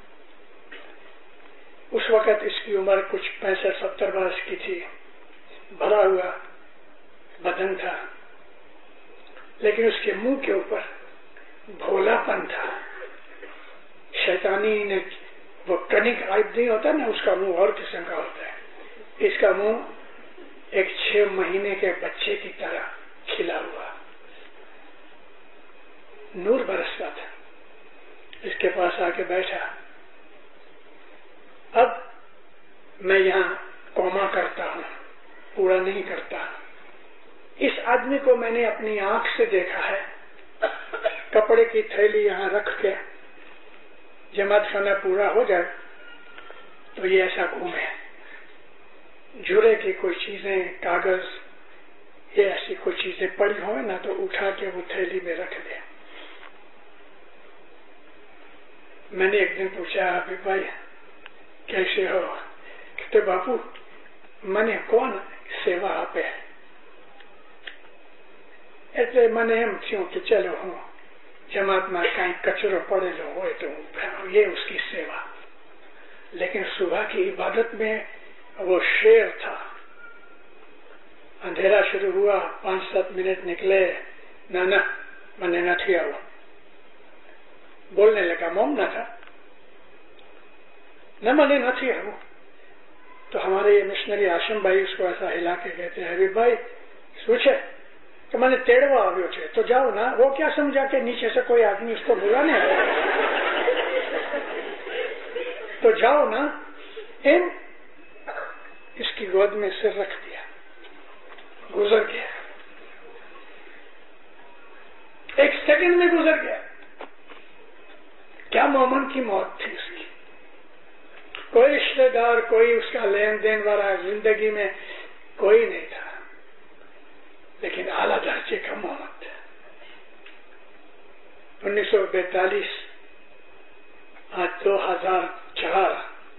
اس وقت اس کی عمر کچھ 65-70 برس کی تھی، بھرا ہوا بدن تھا، لیکن اس کے منہ کے اوپر بھولا پن تھا. شیطانی نے وہ کنک عائب نہیں ہوتا نا، اس کا منہ اور قسم کا ہوتا ہے. اس کا منہ ایک 6 مہینے کے بچے کی طرح کھلا ہوا، نور برستا تھا. اس کے پاس آ کے بیٹھا. اب میں یہاں کوما کرتا ہوں، پورا نہیں کرتا. اس آدمی کو میں نے اپنی آنکھ سے دیکھا ہے، کپڑے کی تھیلی یہاں رکھ کے جماعت خانہ پورا ہو جائے تو یہ ایسا گھومے، جھرے کی کوئی چیزیں، کاغذ، یہ ایسی کوئی چیزیں پڑی ہوئے نا تو اٹھا کے وہ تھیلی میں رکھ دے. میں نے ایک دن پوچھا حبیب بھائی کیسے ہو؟ کہتے باپو મને કોણ સેવા આપે? એટલે મને એમ થયું કે ચલો હું જમાતમાં કાંઈ કચરો પડેલો હોય તો ये उसकी सेवा। लेकिन सुबह की इबादत में वो शेर था। अंधेरा शुरू हुआ, 5-7 मिनट निकले, ना मैंने नहीं आओ। बोलने लगा, मोम ना था न मैंने नहीं आओ। तो हमारे ये मिशनरी आशम भाई उसको ऐसा हिला के कहते हैं, हबीब भाई सोचे तो मैंने तेड़वा આવ્યો છે तो जाओ ना। वो क्या समझा कि नीचे से कोई आदमी उसको बुलाने आया, तो जाओ ना। इन इसकी गोद में सिर रख दिया, गुजर गया, 1 सेकंड में गुजर गया। क्या मोमन की मौत थी उसकी। कोई रिश्तेदार, कोई उसका लेन देन वाला जिंदगी में कोई नहीं था, लेकिन आला दर्जे का मोहम्मद। 1942 आज 2004,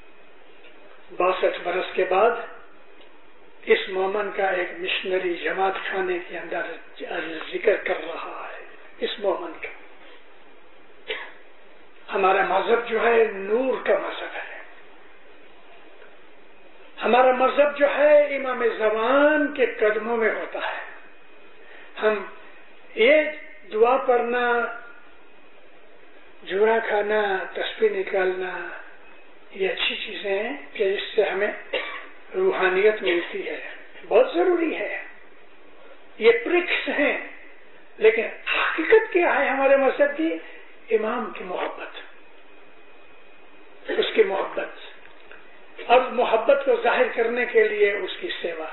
62 बरस के बाद इस मोमन का एक मिशनरी जमात खाने के अंदर जिक्र कर रहा है। इस मोमन का हमारा मजहब जो है नूर का मजहब है। हमारा मजहब जो है इमाम ज़मान के कदमों में होता है। हम ये दुआ पढ़ना, जूड़ा खाना, तस्बीह निकालना, ये अच्छी चीजें हैं कि जिससे हमें रूहानियत मिलती है, बहुत जरूरी है। ये प्रिक्स हैं, लेकिन हकीकत क्या है हमारे मजहब की? इमाम की मोहब्बत, उसकी मोहब्बत, और मोहब्बत को जाहिर करने के लिए उसकी सेवा।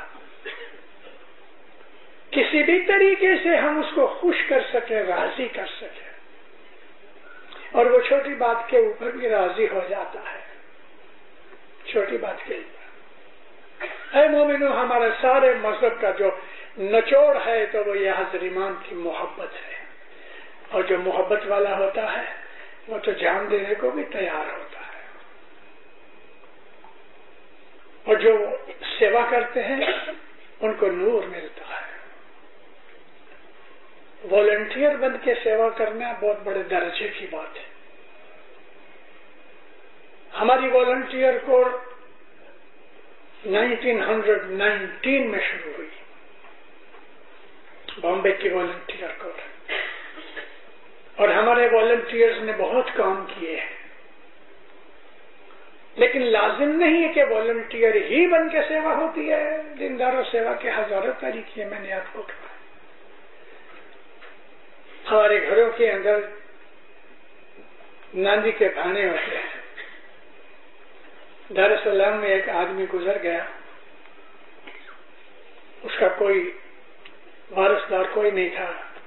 किसी भी तरीके से हम उसको खुश कर सके, राजी कर सके, और वो छोटी बात के ऊपर भी राजी हो जाता है, छोटी बात के ऊपर। ऐ मोमिनो, हमारे सारे मजहब का जो निचोड़ है तो वो ये हज़रत इमाम की मोहब्बत है। और जो मोहब्बत वाला होता है वो तो जान देने को भी तैयार होता है। और जो सेवा करते हैं उनको नूर मिलता है। वॉलंटियर बन के सेवा करना बहुत बड़े दर्जे की बात है। हमारी वॉलंटियर कोर 1919 में शुरू हुई, बॉम्बे की वॉलंटियर कोर, और हमारे वॉलंटियर्स ने बहुत काम किए हैं। लेकिन लाजिम नहीं है कि वॉलंटियर ही बन के सेवा होती है। दीनदारों सेवा के हजारों तरीके मैंने आपको कहा। हमारे घरों के अंदर नानी के भाने होते हैं। दारुसलाम में एक आदमी गुजर गया, उसका कोई वारिसदार कोई नहीं था,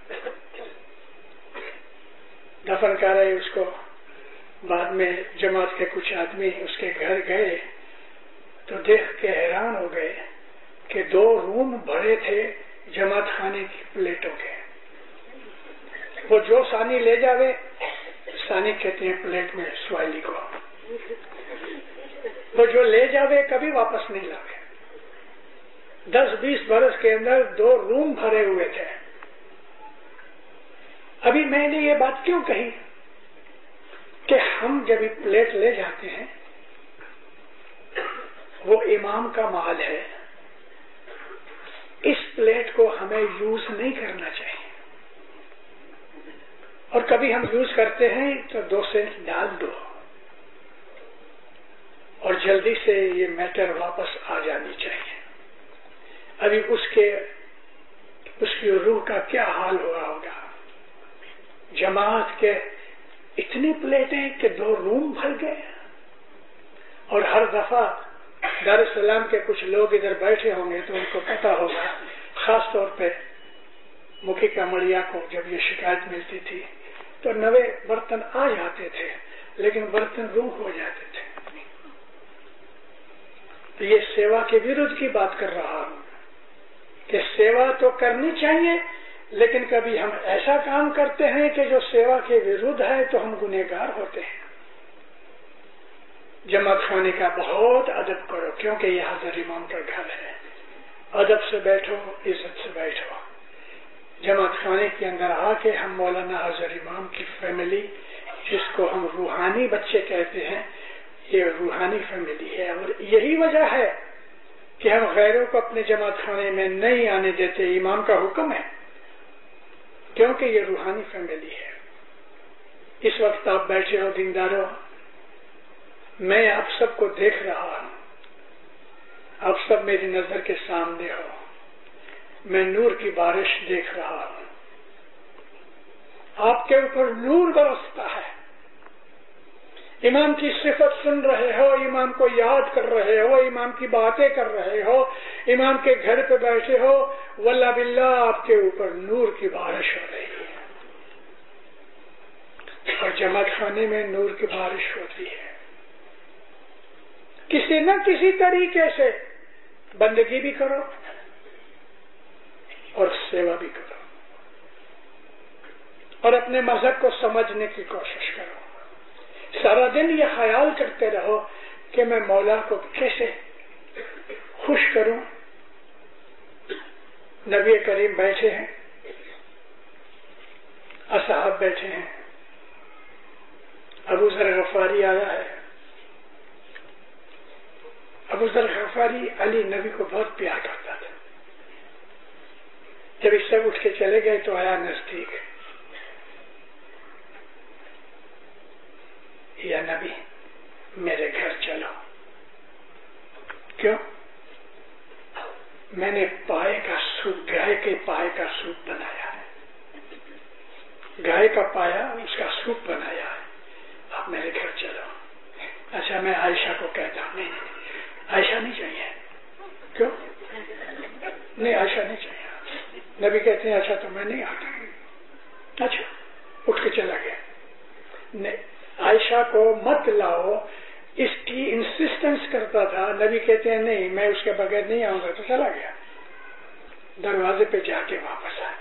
दफन कर रहे उसको। बाद में जमात के कुछ आदमी उसके घर गए तो देख के हैरान हो गए कि 2 रूम भरे थे जमात खाने की प्लेटों के। वो जो सानी ले जावे, सानी कहते हैं प्लेट में स्वाली को, वो जो ले जावे कभी वापस नहीं लावे। 10-20 बरस के अंदर 2 रूम भरे हुए थे। अभी मैंने ये बात क्यों कही कि हम जब भी प्लेट ले जाते हैं वो इमाम का माल है। इस प्लेट को हमें यूज नहीं करना चाहिए, और कभी हम यूज करते हैं तो 2 सेंट डाल दो और जल्दी से ये मैटर वापस आ जानी चाहिए। अभी उसकी रूह का क्या हाल हुआ होगा। जमात के इतनी प्लेटें कि 2 रूम भर गए, और हर दफा दारुसलाम के कुछ लोग इधर बैठे होंगे तो उनको पता होगा, खास तौर पे मुखी कमड़िया को जब ये शिकायत मिलती थी तो नवे बर्तन आ जाते थे, लेकिन बर्तन रूम हो जाते थे। तो ये सेवा के विरुद्ध की बात कर रहा हूं कि सेवा तो करनी चाहिए, लेकिन कभी हम ऐसा काम करते हैं कि जो सेवा के विरुद्ध है तो हम गुनहगार होते हैं। جماعت خانے کا بہت ادب کرو، کیونکہ یہ حضرت امام کا گھر ہے. ادب سے بیٹھو، عزت سے بیٹھو. جماعت خانے کے اندر آ کے ہم مولانا حضرت امام کی فیملی، جس کو ہم روحانی بچے کہتے ہیں، یہ روحانی فیملی ہے. اور یہی وجہ ہے کہ ہم غیروں کو اپنے جماعت خانے میں نہیں آنے دیتے. امام کا حکم ہے، کیونکہ یہ روحانی فیملی ہے. اس وقت آپ بیٹھے ہو دینداروں، میں آپ سب کو دیکھ رہا ہوں، آپ سب میری نظر کے سامنے ہو. میں نور کی بارش دیکھ رہا ہوں، آپ کے اوپر نور برستا ہے. امام کی صفت سن رہے ہو، امام کو یاد کر رہے ہو، امام کی باتیں کر رہے ہو، امام کے گھر پہ بیٹھے ہو، واللہ باللہ آپ کے اوپر نور کی بارش ہو رہی ہے. اور جماعت خانے میں نور کی بارش ہوتی ہے. کسی نہ کسی طریقے سے بندگی بھی کرو اور سیوا بھی کرو، اور اپنے مذہب کو سمجھنے کی کوشش کرو. سارا دن یہ خیال کرتے رہو کہ میں مولا کو کیسے خوش کروں. نبی کریم بیٹھے ہیں، اصحاب بیٹھے ہیں. ابو ذر غفاری آیا ہے. ابو ذر غفاری علی نبی کو بہت پیار کرتا تھا. جب اس سے اٹھ کے چلے گئے تو آیا نزدیک. یا نبی میرے گھر چلو. کیوں؟ میں نے پائے کا سوپ، گائے کے پائے کا سوپ بنایا ہے. گائے کا پایا، اس کا سوپ بنایا ہے. آپ میرے گھر چلو. اچھا میں عائشہ کو کہتا ہوں، نہیں عائشہ نہیں چاہیے. کیوں؟ نہیں عائشہ نہیں چاہیے. نبی کہتے ہیں اچھا تو میں نہیں آتا. اچھا اٹھ کے چلا گیا. نہیں عائشہ کو مت لاؤ، اس کی انسسٹنس کرتا تھا. نبی کہتے ہیں نہیں میں اس کے بغیر نہیں آؤں گا، تو چلا گیا. دروازے پہ جا کے واپس آیا.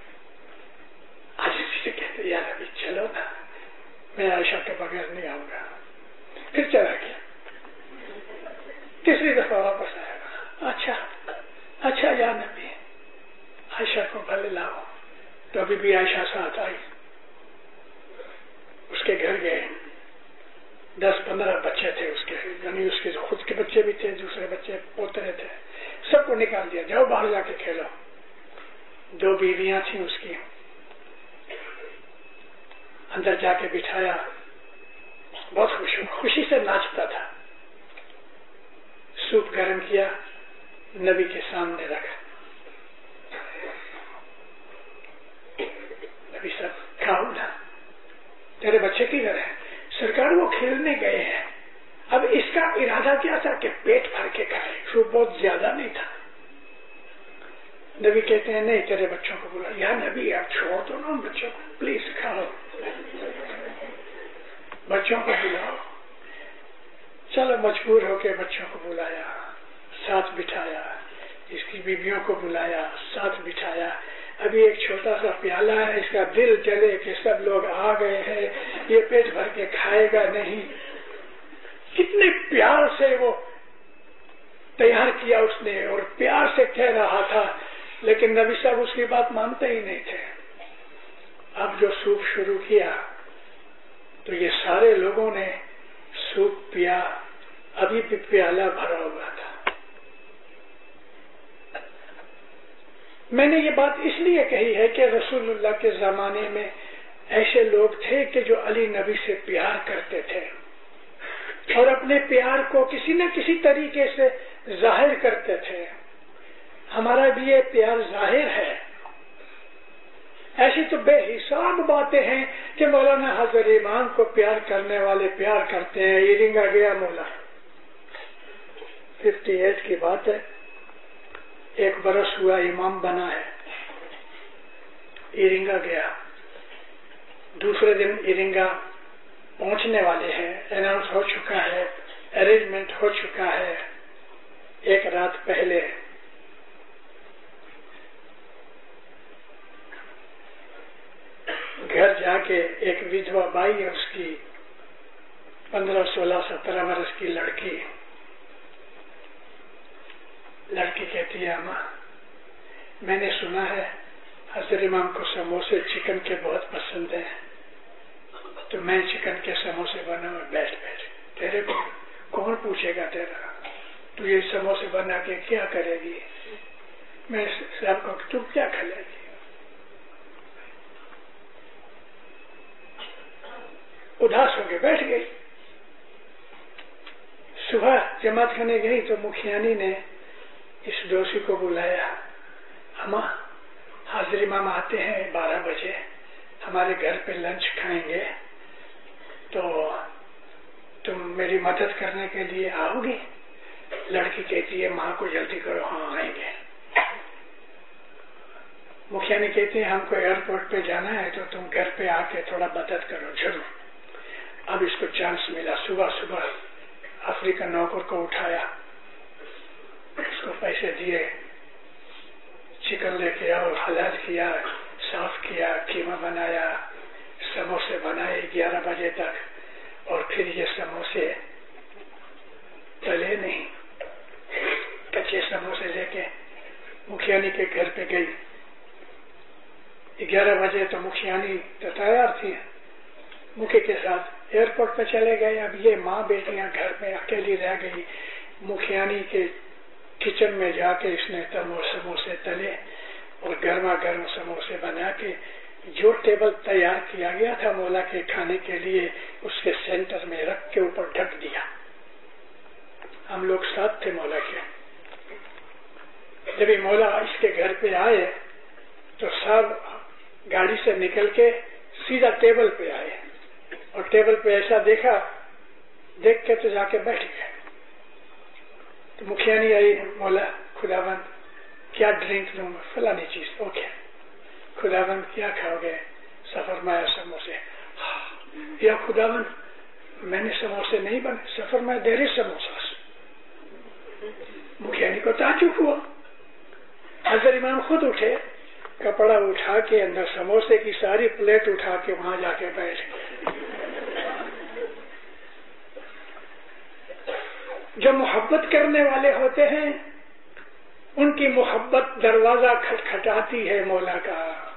آج اسی سے کہتے یا نبی چلو نا، میں عائشہ کے بغیر نہیں آؤں گا. پھر چلا گیا. تیسری دفعہ واپس آیا. اچھا یا نبی عائشہ کو بھلے لاؤ. تو ابھی بھی عائشہ ساتھ آئی. اس کے گھر گئے. 10-15 بچے تھے اس کے، یعنی اس کے خود کے بچے بھی تھے، دوسرے بچے پوترے تھے. سب کو نکال دیا، جاؤ باہر جا کے کھیلو. 2 بیویاں تھیں اس کی. اندر جا کے بٹھایا. بہت خوشی سے ناچتا تھا. سوپ گرم کیا، نبی کے سامنے رکھا. نبی صاحب کھاؤ نا. تیرے بچے کدھر ہیں؟ سرکار وہ کھیلنے گئے ہیں. اب اس کا ارادہ کیا تھا کہ پیٹ بھر کے کھائے، سوپ بہت زیادہ نہیں تھا. نبی کہتے ہیں نہیں تیرے بچوں کو بلا. یا نبی آپ چھوڑ دو نا بچوں کو، پلیز کھاؤ. بچوں کو بلاؤ. چلو مجبور ہو کے بچوں کو بلایا، ساتھ بٹھایا. اس کی بیویوں کو بلایا، ساتھ بٹھایا. ابھی ایک چھوٹا سا پیالہ ہے، اس کا دل جلے کہ سب لوگ آ گئے ہیں، یہ پیٹ بھر کے کھائے گا نہیں. کتنے پیار سے وہ تیار کیا اس نے، اور پیار سے کہہ رہا تھا. لیکن نبی صاحب اس کی بات مانتے ہی نہیں تھے. اب جو سوپ شروع کیا تو یہ سارے لوگوں نے سوپ پیا. ابھی بھی پیالہ بھرا ہوا تھا. میں نے یہ بات اس لیے کہی ہے کہ رسول اللہ کے زمانے میں ایسے لوگ تھے کہ جو علی نبی سے پیار کرتے تھے اور اپنے پیار کو کسی نہ کسی طریقے سے ظاہر کرتے تھے. ہمارا بھی یہ پیار ظاہر ہے. ایسی تو بے حساب باتیں ہیں کہ مولانا حضرت امام کو پیار کرنے والے پیار کرتے ہیں. ایرنگا گیا مولا، 58 کی بات ہے. 1 برس ہوا امام بنا ہے. ایرنگا گیا. دوسرے دن ایرنگا پہنچنے والے ہیں. اناؤنس ہو چکا ہے، ارینجمنٹ ہو چکا ہے. 1 رات پہلے گھر جا کے ایک ودھوا بائی ہے اس کی، 15, 16, 17 वर्ष की लड़की कहती है, अम्मा मैंने सुना है हज़रत इमाम को समोसे चिकन के बहुत पसंद है, तो मैं चिकन के समोसे बनाऊं। बैठ तेरे को कौन पूछेगा तेरा, तू ये समोसे बना के क्या करेगी? मैं साहब को तू क्या खिलाएगी? उदास होके बैठ गई। सुबह जमात खाने गई तो मुखियानी ने इस दोषी को बुलाया। अम्मा हाजिर इमाम आते हैं 12 बजे, हमारे घर पे लंच खाएंगे, तो तुम मेरी मदद करने के लिए आओगी? लड़की कहती है, माँ को जल्दी करो। हाँ आएंगे। मुखियानी कहती है, हमको एयरपोर्ट पे जाना है, तो तुम घर पे आके थोड़ा मदद करो जरूर। अब इसको चांस मिला। सुबह सुबह अफ्रीकन नौकर को उठाया, उसको पैसे दिए, चिकन लेके आओ, हलाल किया, साफ किया, कीमा बनाया, समोसे बनाए 11 बजे तक। और फिर ये समोसे तले नहीं, कच्चे समोसे लेके मुखियानी के घर पे गई। 11 बजे तो मुखियानी तो तैयार थी, मुखी के साथ एयरपोर्ट पे चले गए। अब ये माँ बेटियां घर में अकेली रह गई। मुखियानी के किचन में जाके इसने समोसे तले और गर्मा गर्म समोसे बना के जो टेबल तैयार किया गया था मौला के खाने के लिए, उसके सेंटर में रख के ऊपर ढक दिया। हम लोग साथ थे मौला के। जब मौला इसके घर पे आए तो सब गाड़ी से निकल के सीधा टेबल पे आए, और टेबल पे ऐसा देखा, देख के तो जाके बैठ गए। तो मुखियानी आई, मौला खुदाबंद क्या ड्रिंक दूं? फलानी चीज। ओके खुदाबंद क्या खाओगे? सफरमाया समोसे। या खुदाबंद मैंने समोसे नहीं बने। सफरमाया देर समोसा। मुखियानी को ताज्जुब हुआ। हज़रत इमाम खुद उठे, कपड़ा उठा के अंदर समोसे की सारी प्लेट उठा के वहां जाके बैठ गए। जो मोहब्बत करने वाले होते हैं उनकी मोहब्बत दरवाजा खटखटाती है मौला का,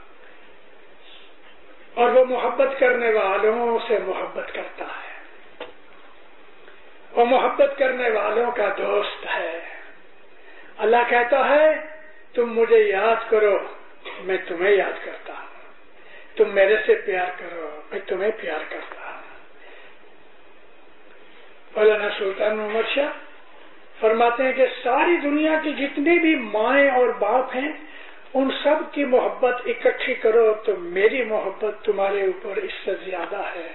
और वो मोहब्बत करने वालों से मोहब्बत करता है। वो मोहब्बत करने वालों का दोस्त है। अल्लाह कहता है, तुम मुझे याद करो, मैं तुम्हें याद करता हूँ। तुम मेरे से प्यार करो, मैं तुम्हें प्यार करता हूँ। मौलाना सुल्तान उमर शाह फरमाते हैं कि सारी दुनिया की जितनी भी माएँ और बाप हैं, उन सब की मोहब्बत इकट्ठी करो तो मेरी मोहब्बत तुम्हारे ऊपर इससे ज्यादा है।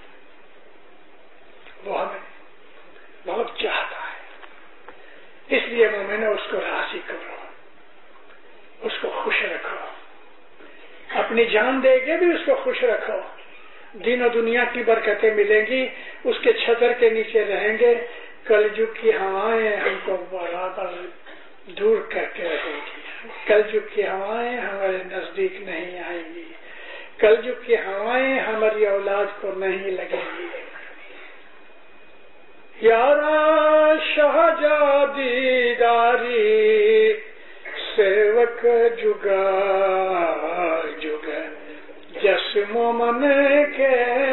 वो हमें बहुत चाहता है, इसलिए मोमिनो उसको राजी करो, उसको खुश रखो। अपनी जान देके भी उसको खुश रखो। दीन दुनिया की बरकतें मिलेंगी, उसके छतर के नीचे रहेंगे। कलयुग की हवाएं हमको बराबर दूर करके रखेंगी। कलयुग की हवाएं हमारे नजदीक नहीं आएंगी। कलयुग की हवाएं हमारी औलाद को नहीं लगेंगी। यारा शहजादी दारी सेवक जुगा जुग जस्मो मन के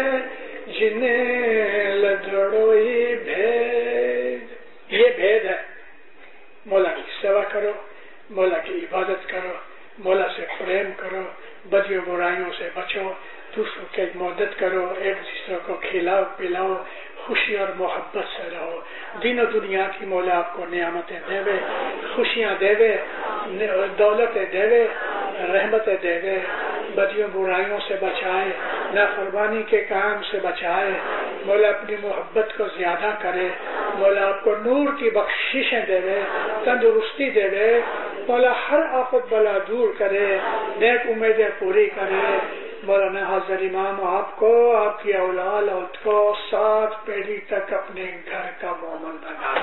जिन्हें लड़ोई भेद। ये भेद है। मौला की सेवा करो, मौला की इबादत करो, मौला से प्रेम करो, बदियों बुराइयों से बचो, दूसरों की मदद करो, एक दूसरे को खिलाओ पिलाओ, खुशी और मोहब्बत से रहो। दीन दुनिया की मौला आपको नियामतें देवे, खुशियां देवे, दौलतें देवे, रहमतें देवे, बदियों बुराइयों से बचाए, नाफरमानी के काम से बचाए। मौला अपनी मोहब्बत को ज्यादा करे। मौला आपको नूर की बख्शिशें देवे, तंदुरुस्ती देवे। मौला हर आफत बला दूर करे, नेक उम्मीदें पूरी करे। मौलाना हज़रत इमाम आपको, आपकी औलाद को 7 पीढ़ी तक अपने घर का मोमन बना